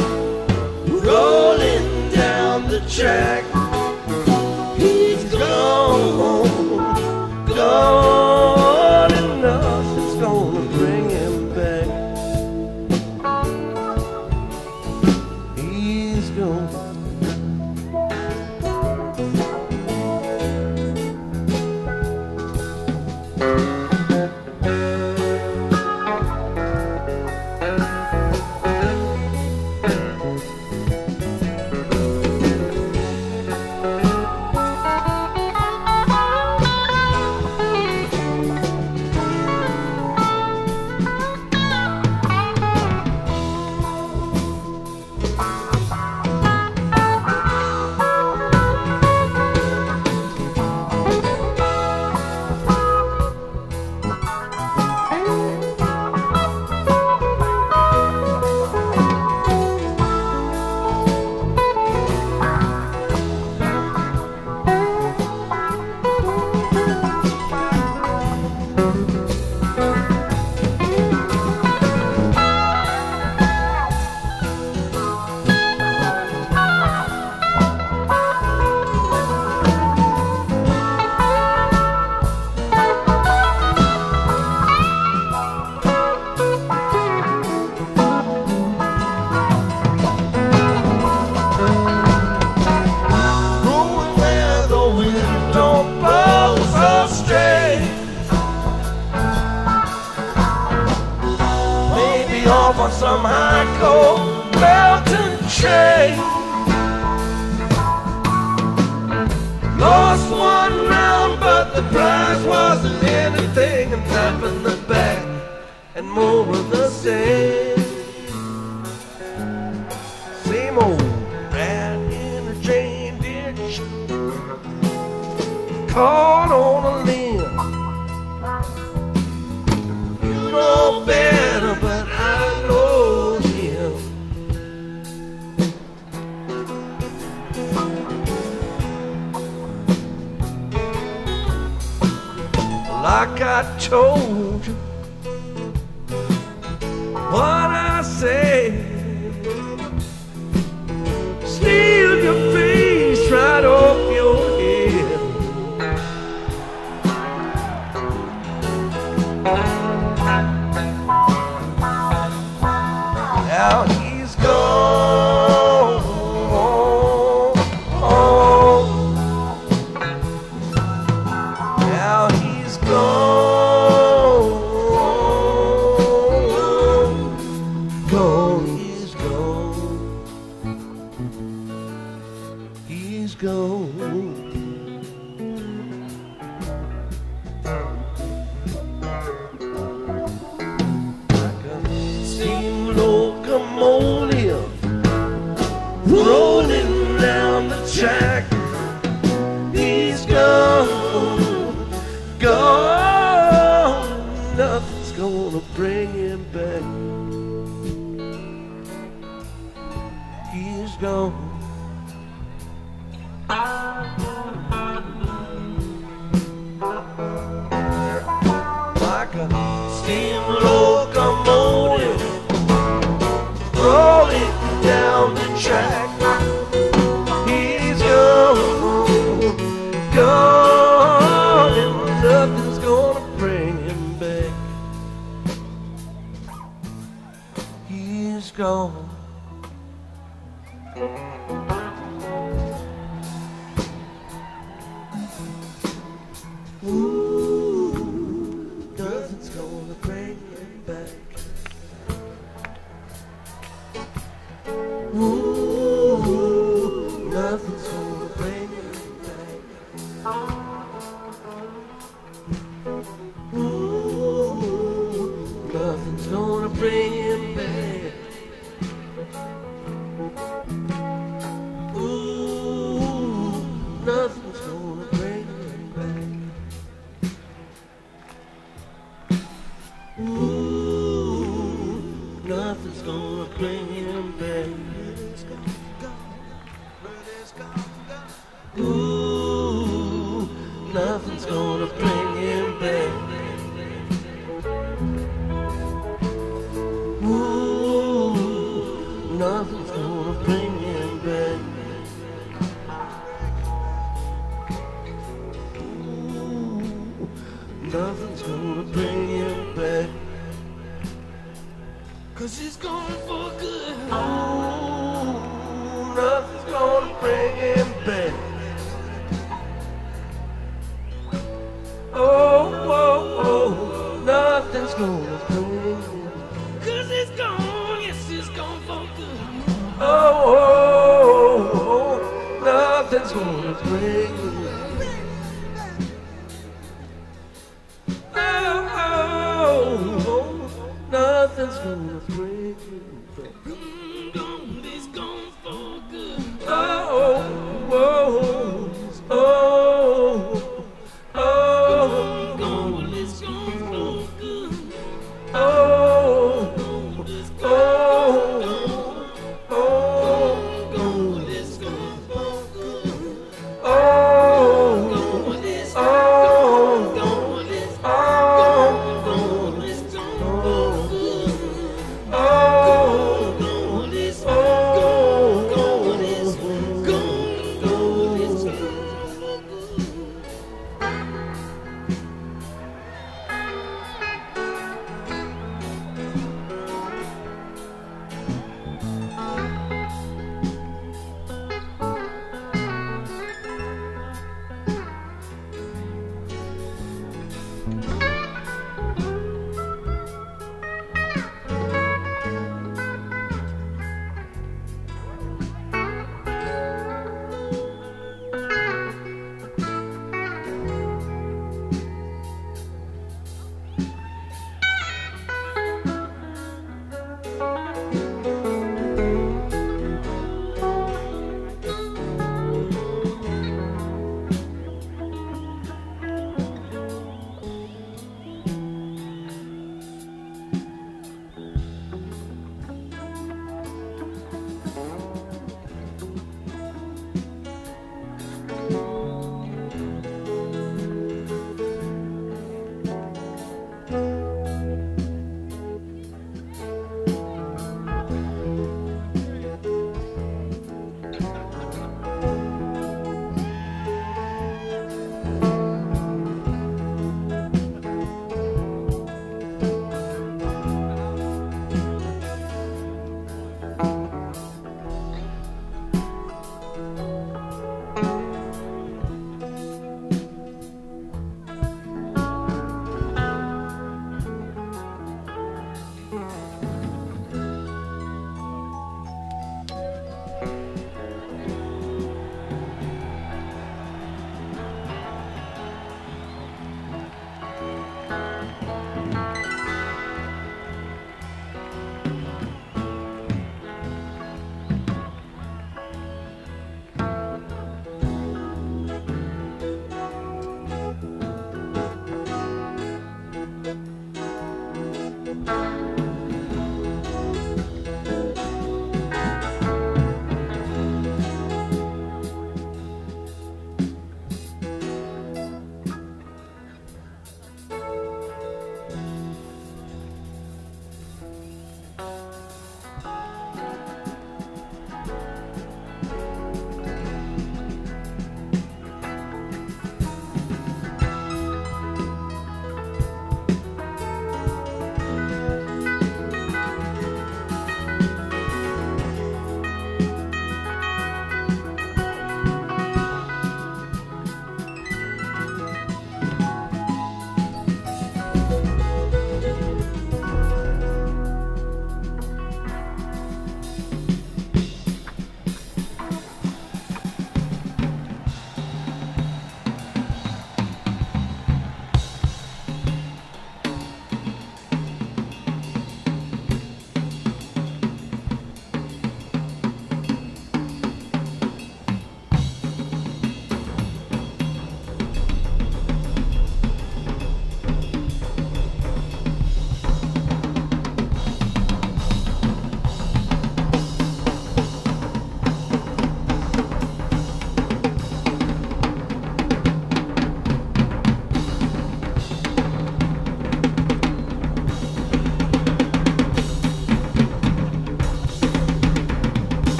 rolling down the track. He's gone, gone, and nothing's gonna bring him back. He's gone. Off on some high cold mountain train, lost one round, but the prize wasn't anything, and up in the back, and more of the same. Same old rat in a drain ditch, caught on a limb, like I told you what I said. Steal your face right off your head. Now he's gone. Now he's gone. Gone, he's gone. He's gone. Like a steam locomotive rolling down the track. He's gone, gone. Nothing's gonna bring him back. He's gone. Like a steam locomotive rolling down the track. He's gone, gone, and nothing's gonna bring him back. He's gone. Ooh, nothing's gonna bring him back. Ooh, nothing's gonna bring him back. Ooh, nothing's gonna bring him back. Ooh, nothing's gonna bring him back. Ooh, nothing's gonna bring him back. Ooh, nothing's gonna bring him back. Ooh, nothing's gonna bring him back. Ooh, nothing's gonna bring him back. 'Cause he's gone for good. Ooh, nothing's gonna bring him back. Oh, oh, oh, nothing's gonna bring him back. 'Cause he's gone, yes, he's gone for good. Oh, oh, oh, nothing's gonna bring him back. Oh, oh, oh, nothing's gonna bring him back. He's gone for good. Oh, oh, oh, oh, oh, gone, he's gone for good. Oh, oh, oh, gone, he's gone for good. Oh, gone, he's gone, gone, he's gone, gone, he's gone for good. Oh, gone, he's gone, gone, he's gone, gone, he's gone for good.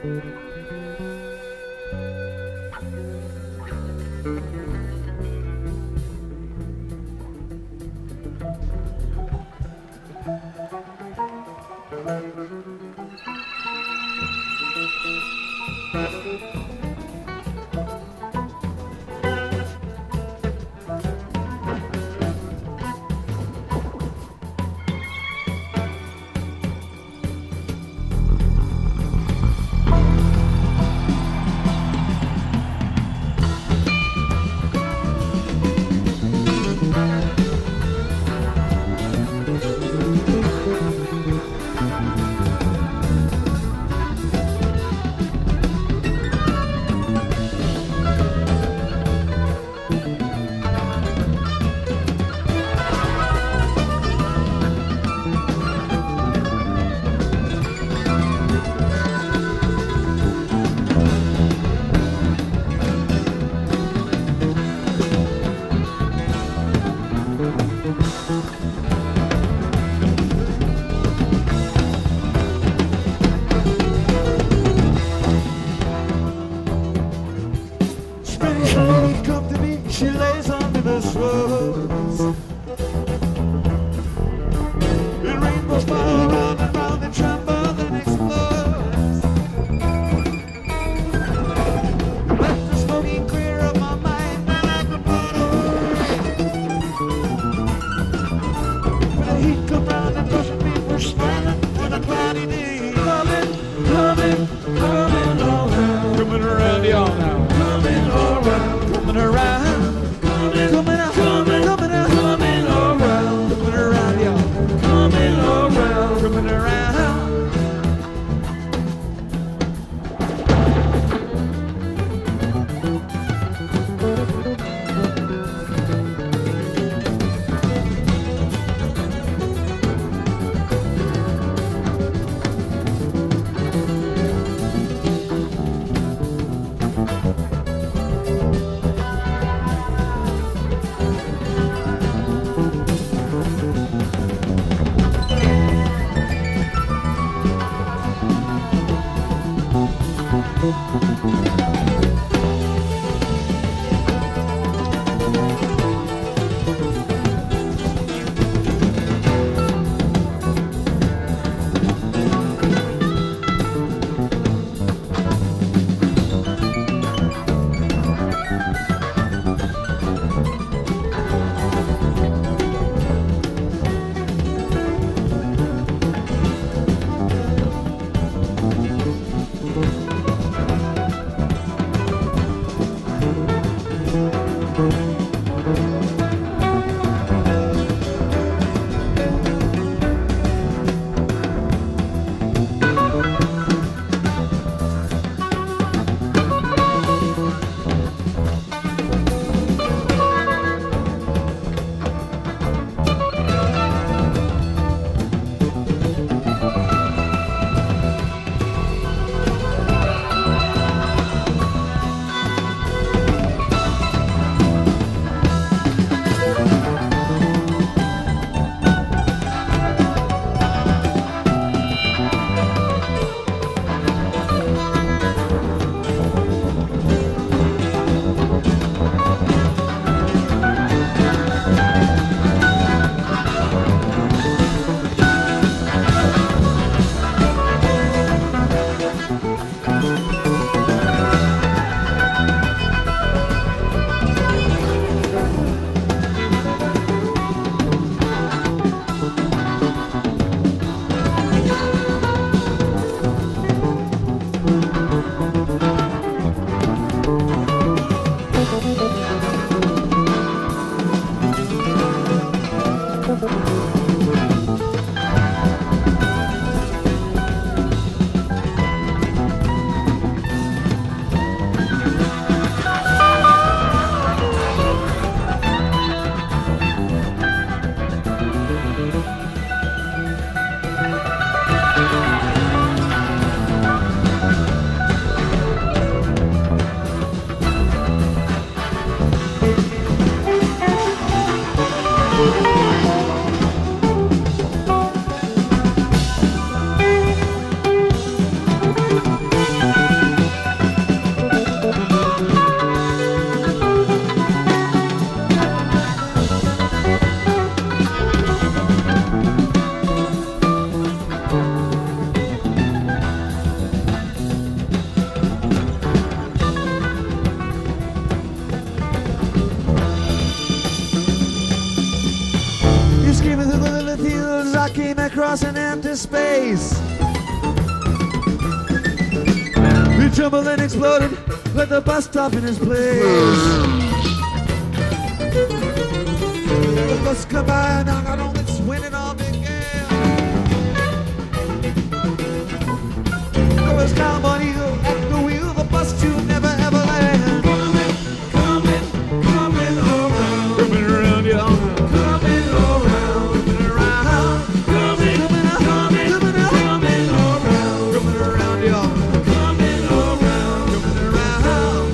She lays under the shrubs. And rainbows fall round and round and tremble and explodes. Let the smoking clear of my mind and I can put away. When the heat come round and brushing me for smiling on a cloudy day. Coming, coming, coming around. Coming around y'all now. Coming around. Coming around. Coming out, coming, coming out, coming around, coming around, y'all, coming around, coming around. I came across an empty space. We trembled and exploded, let the bus stop in its place. The bus come by and I know it's winning all began. There was cowboy eagle at the wheel, the bus to never ever land. Coming, coming, coming around, coming around, y'all. Coming around, coming around, coming, coming, coming, coming around, coming around, y'all. Coming around, coming around.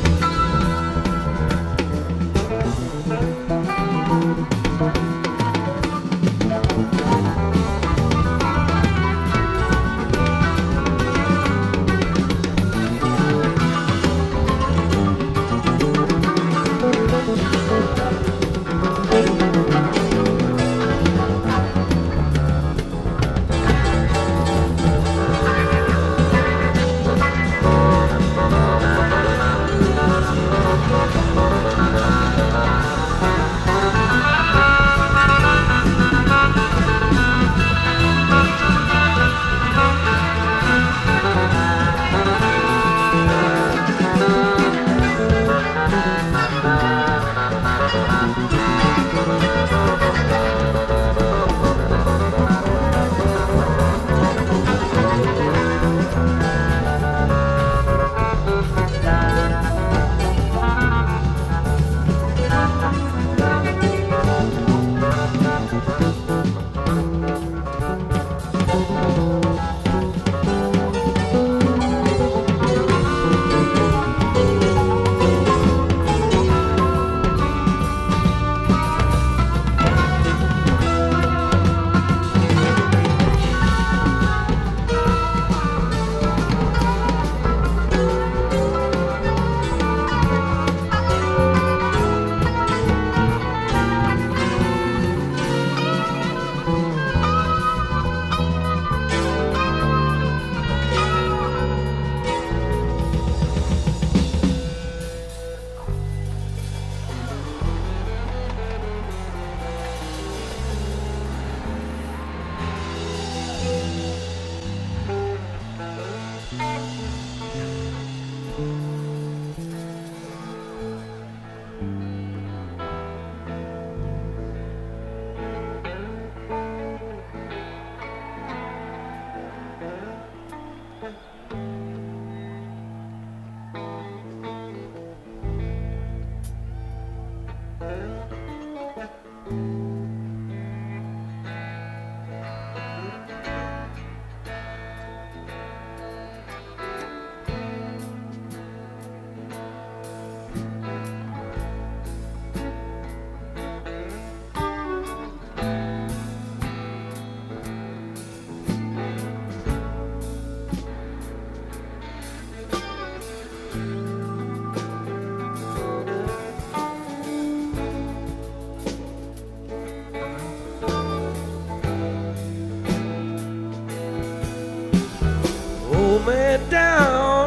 Man down,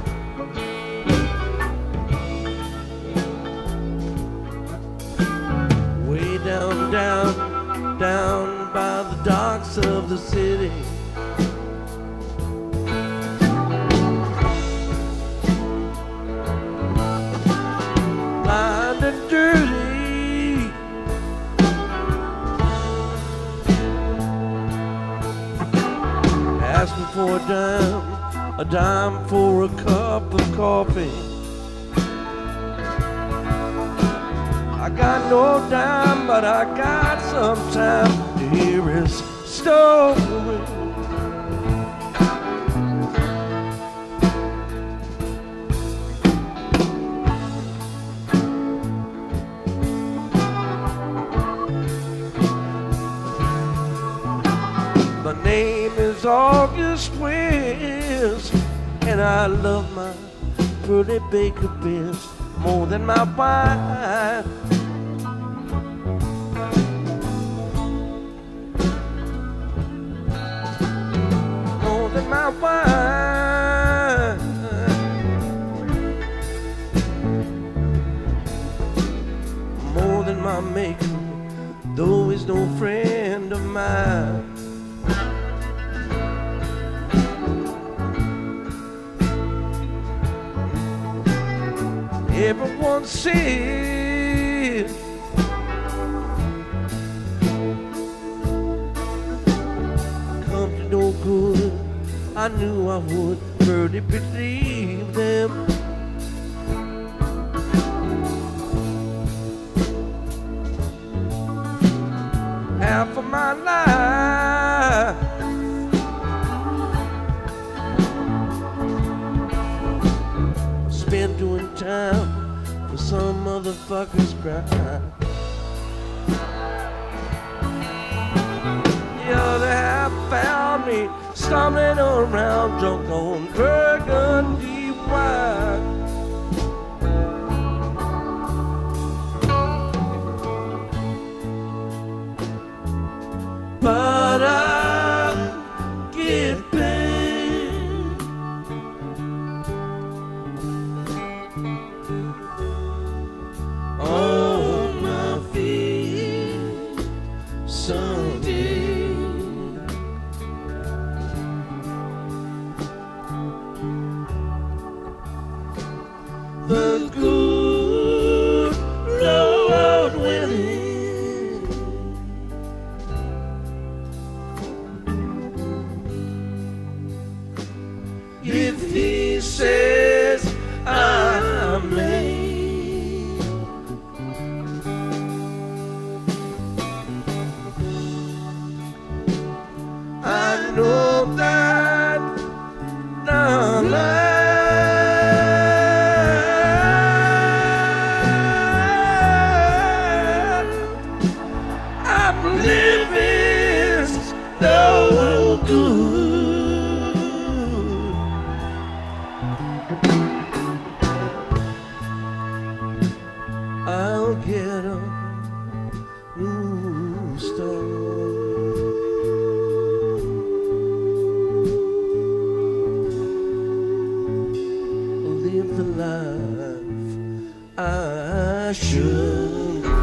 way down, down, down by the docks of the city. Blind and dirty, ask me for a dime, a dime for a cup of coffee. I got no dime, but I got some time to hear his story. My name is August West, and I love my pretty baker best more than my wife. More than my wife. More than my maker, though he's no friend of of mine. Everyone says come to no good. I knew I would really believe them. Half of my life spent doing time for some motherfucker's crime. The other half found me stumbling around drunk on burgundy wine. But I get paid on my feet someday. The good Lord willing. If he says I may, I know that I'm I'm living so good. I'll get a new start. Live the life I should.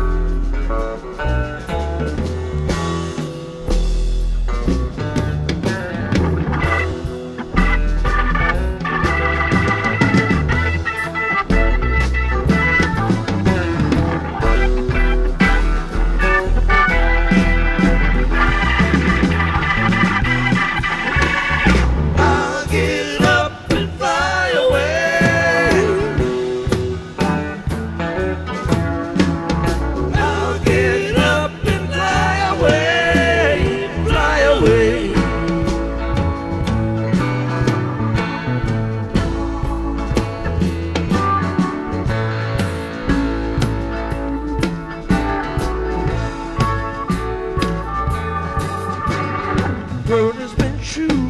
Word has been true.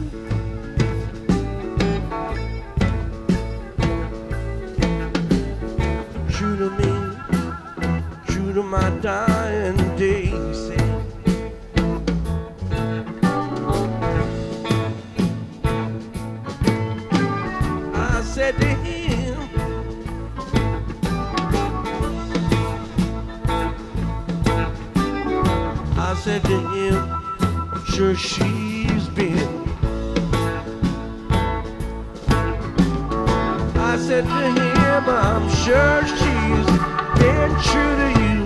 True to me, true to my dying days. I said to him, I said to him, sure she's been. I said to him, I'm sure she's been true to you.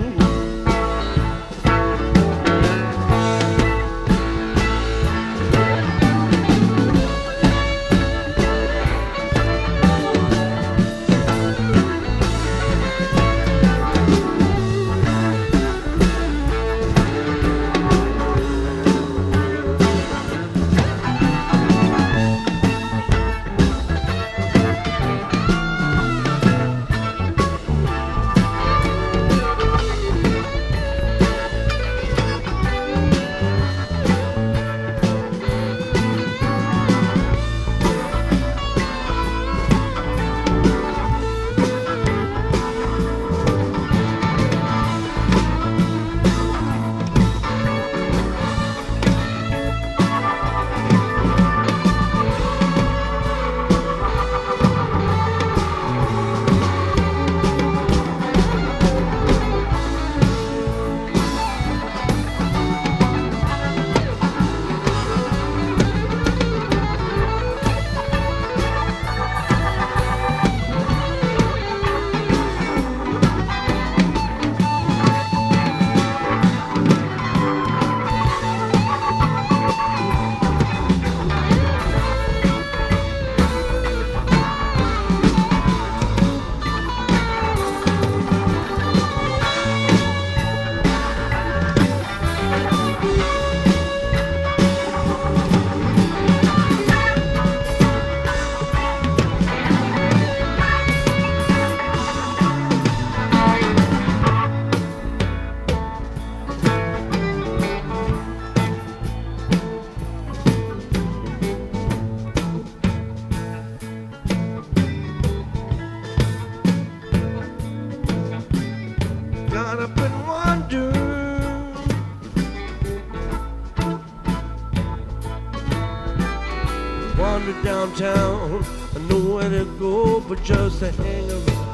wander downtown. I know where to go, but just to hang around.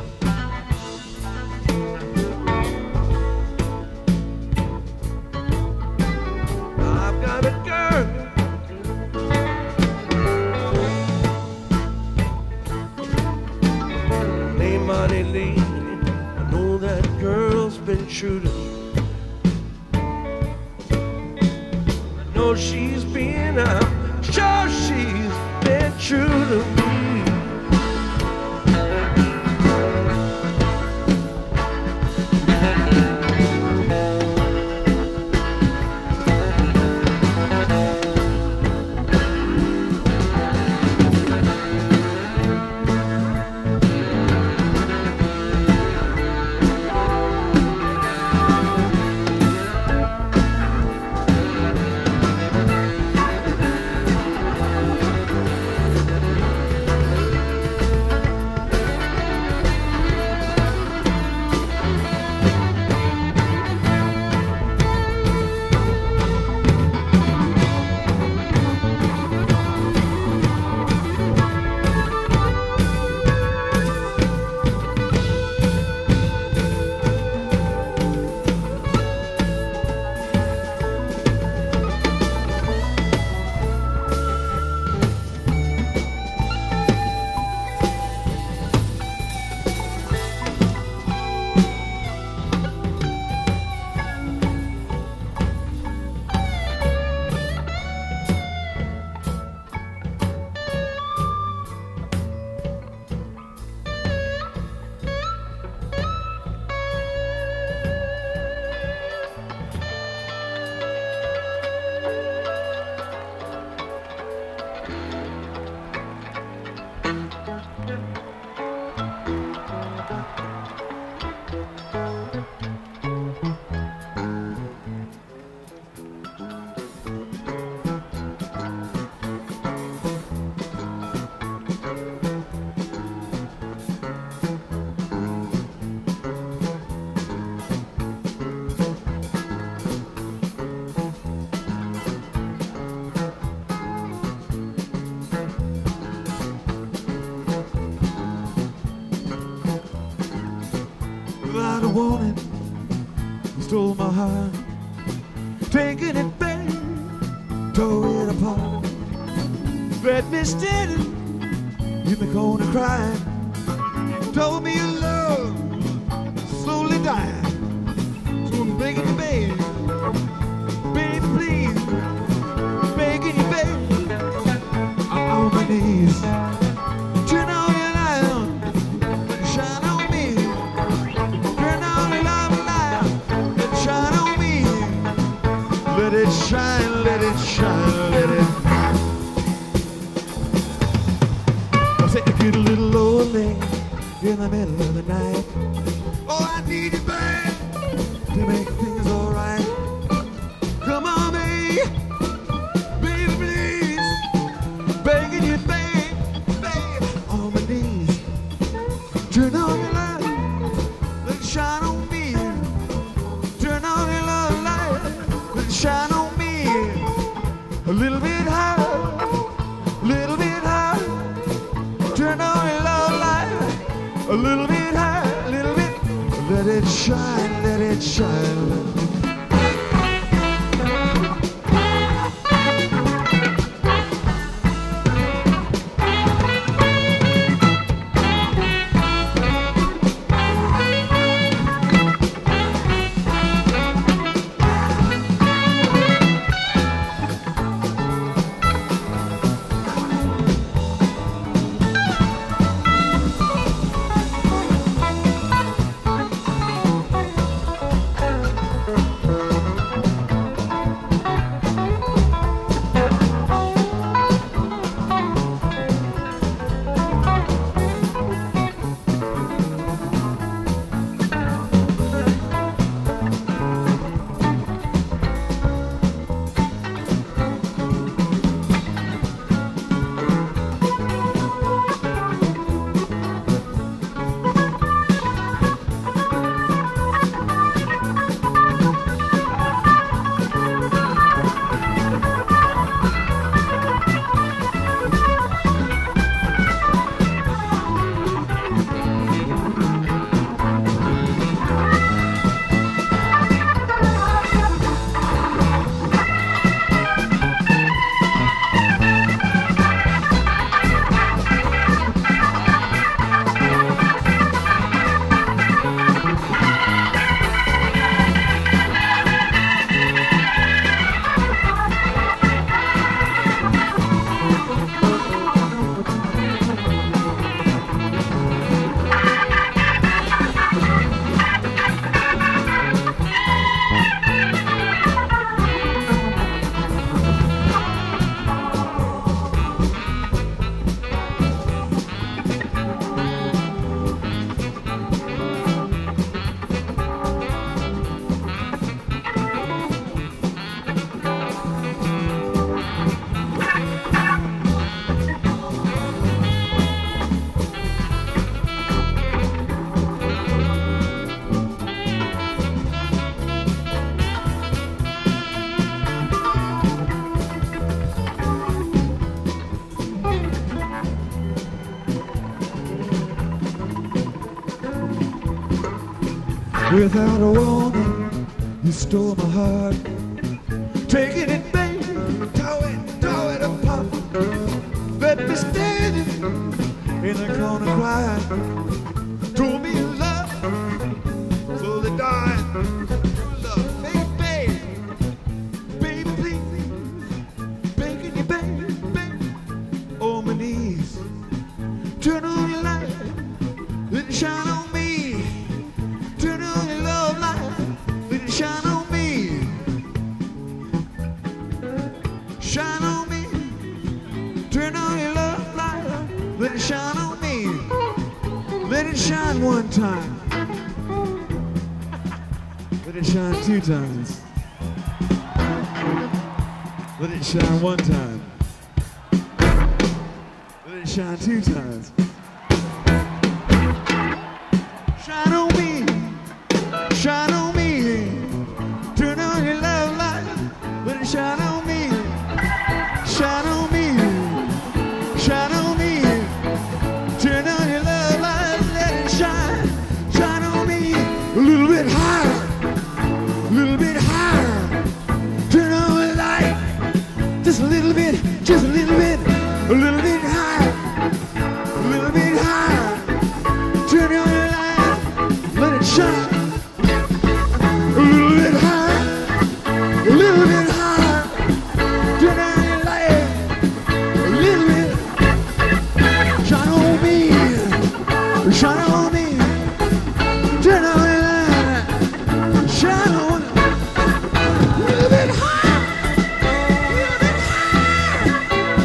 I've got a girl. Named Monty Lee. I know that girl's been true to me. I know she's been out. Sure, she's been true to me. Without a warning, you stole my heart, taking it back, tore it apart. Left me standing in the corner crying, told me your love slowly dying. So I'm begging you, baby, baby, please, begging you, baby, I'm on my knees. Turn on your light on, shine on me. Turn on your love light and shine on me. Let it shine, let it shine, let it. I said you get a little lonely in the middle of the night. Oh, I need you back to make things alright. Come on, baby, baby, please, begging you, baby, baby, on my knees. Turn on your light, let it shine on me. Turn on your love light, let it shine on me. A little bit higher, little bit higher. Turn on your love light, a little bit higher, a little bit. Let it shine, let it shine. Let it Without a warning, you stole my heart. Taking it, baby, tore it, tore it apart. Let me standing in the corner crying. Told me you love, so they died. Love, baby, baby, please, begging you, baby, baby, on my knees. Turn on your light, let it shine on me. Turn on your love light, let it shine on me. Shine on me. Turn on your love light, let it shine on me. Let it shine one time. Let it shine two times. Let it shine one time. Let it shine two times. Shine on me. Shine on me. Turn on your love light. Let it shine on me. Shine on me. Shine on me. Turn on your love light. Let it shine. Shine on me. A little bit higher. A little bit higher. Turn on the light. Just a little bit. Just a little bit. A little bit higher. A little bit higher. Turn on your light. Let it shine. A little bit higher, a little bit higher. Turn on your light, a little bit. Shine on me, shine on me. Turn on your light, shine on. A little bit higher, a little bit higher.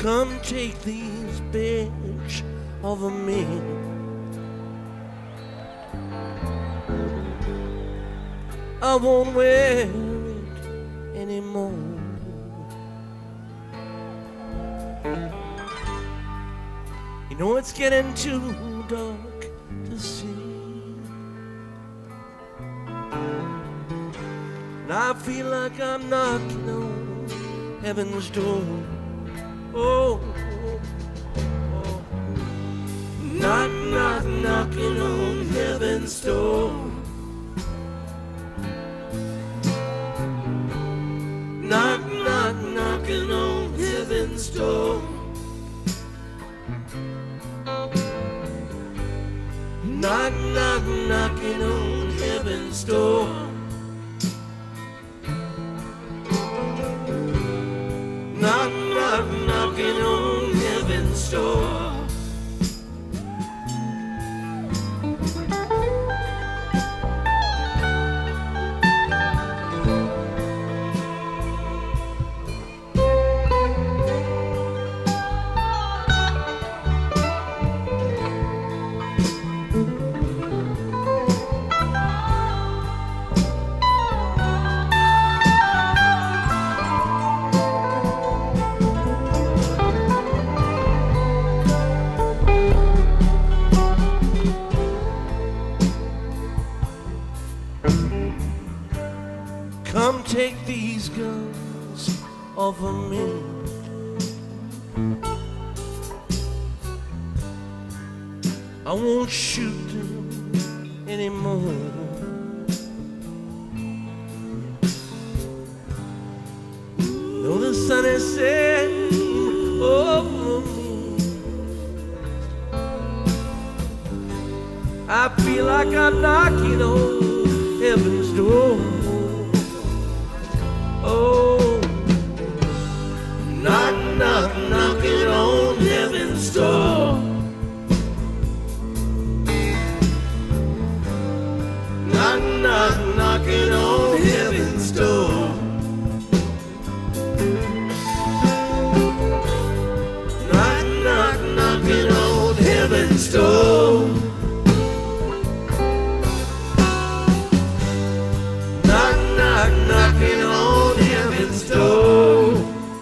Come take these beds off of me. I won't wear it anymore. You know it's getting too dark to see, and I feel like I'm knocking on heaven's door. Oh, oh, oh. Knock, knock, knocking on heaven's door. Knock, knock, knocking on heaven's door. Knock, knock, knocking on heaven's door. Knock, knock, knocking on heaven's door. Come take these guns off of me. I won't shoot them anymore. Though the sun is setting over me, I feel like I'm knocking on heaven's door. Oh, knock, knock, knocking on heaven's door. Knock, knock, knocking on heaven's door. Knock, knock, knocking on heaven's door. Knock, knock, knocking on heaven's door.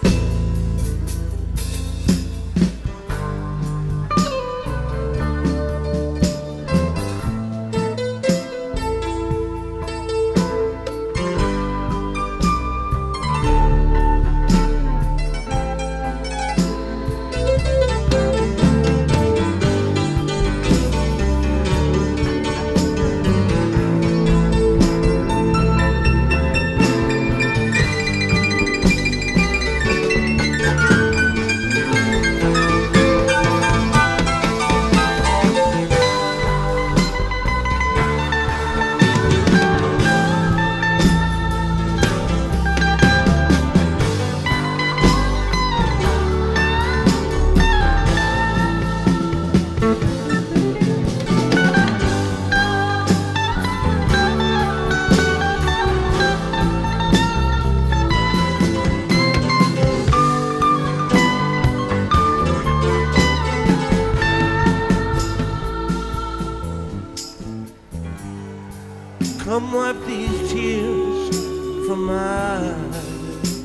Come wipe these tears from my eyes.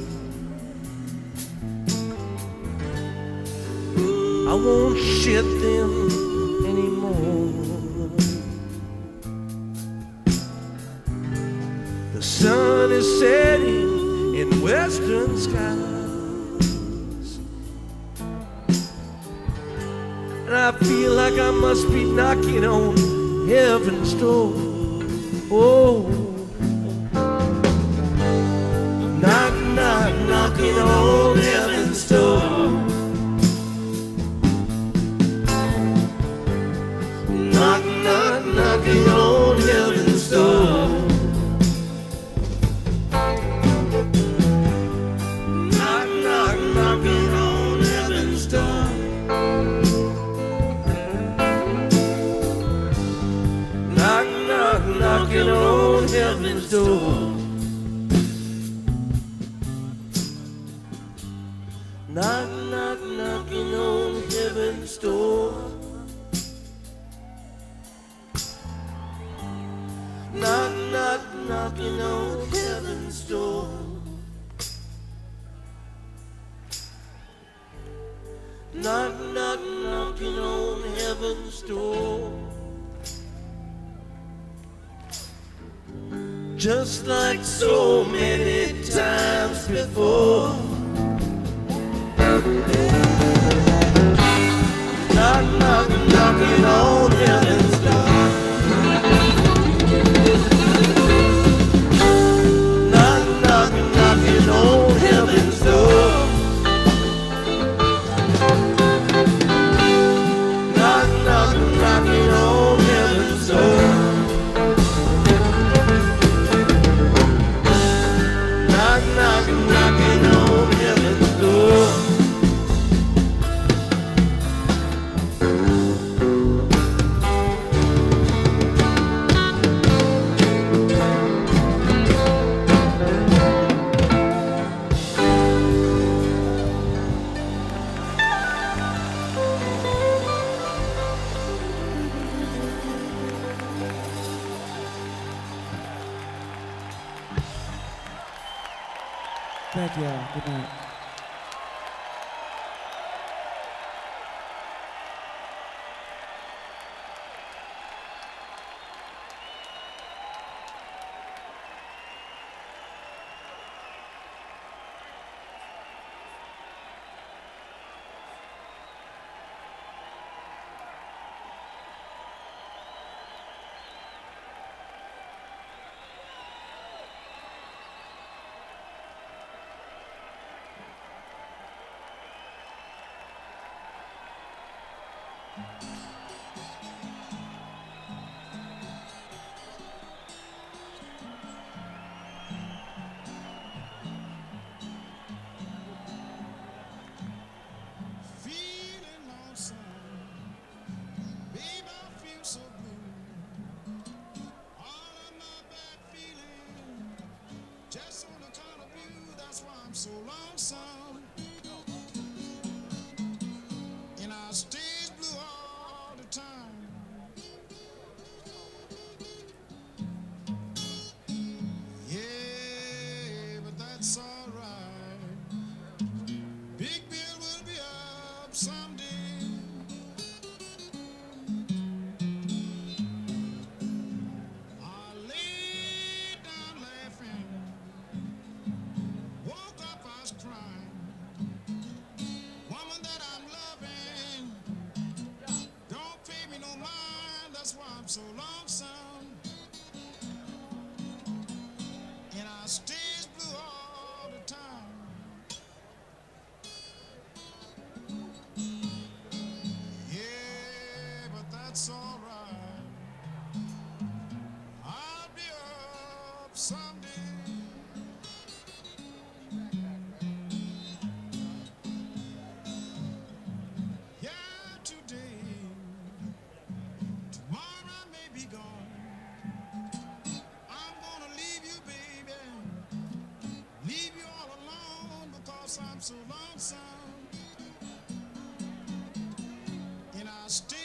I won't shed them anymore. The sun is setting in western skies, and I feel like I must be knocking on heaven's door. Oh, knock, knock, knocking on heaven's door. Knock, knock, knocking on heaven's door. Knock, knock, knocking on heaven's door. Knock, knock, knocking on heaven's door. Knock, knock, knocking on heaven's door. Knock, knock, knocking on heaven's door. Knock, knock, knocking on heaven's door. Just like so many times before. Knock, knock, knocking on heaven's door. Knock, knock, knocking on heaven's door. Knock, knock, knocking on heaven's door. Knock, knock, knocking on heaven's door. Thank you all. Good night. Feeling lonesome, babe, I feel so blue. All of my bad feeling, just on account of you. That's why I'm so lonesome. And I stays blue all the time. Yeah, but that's alright. Big Bill will be up someday. I lay down laughing, woke up, I was crying. Woman that I'm loving don't pay me no mind. That's why I'm so lonesome. And I stays blue all the time. Yeah, but that's alright. I'll be up someday. Yeah, today, tomorrow I may be gone. I'm gonna leave you, baby. Leave you all alone because I'm so lonesome. And I stay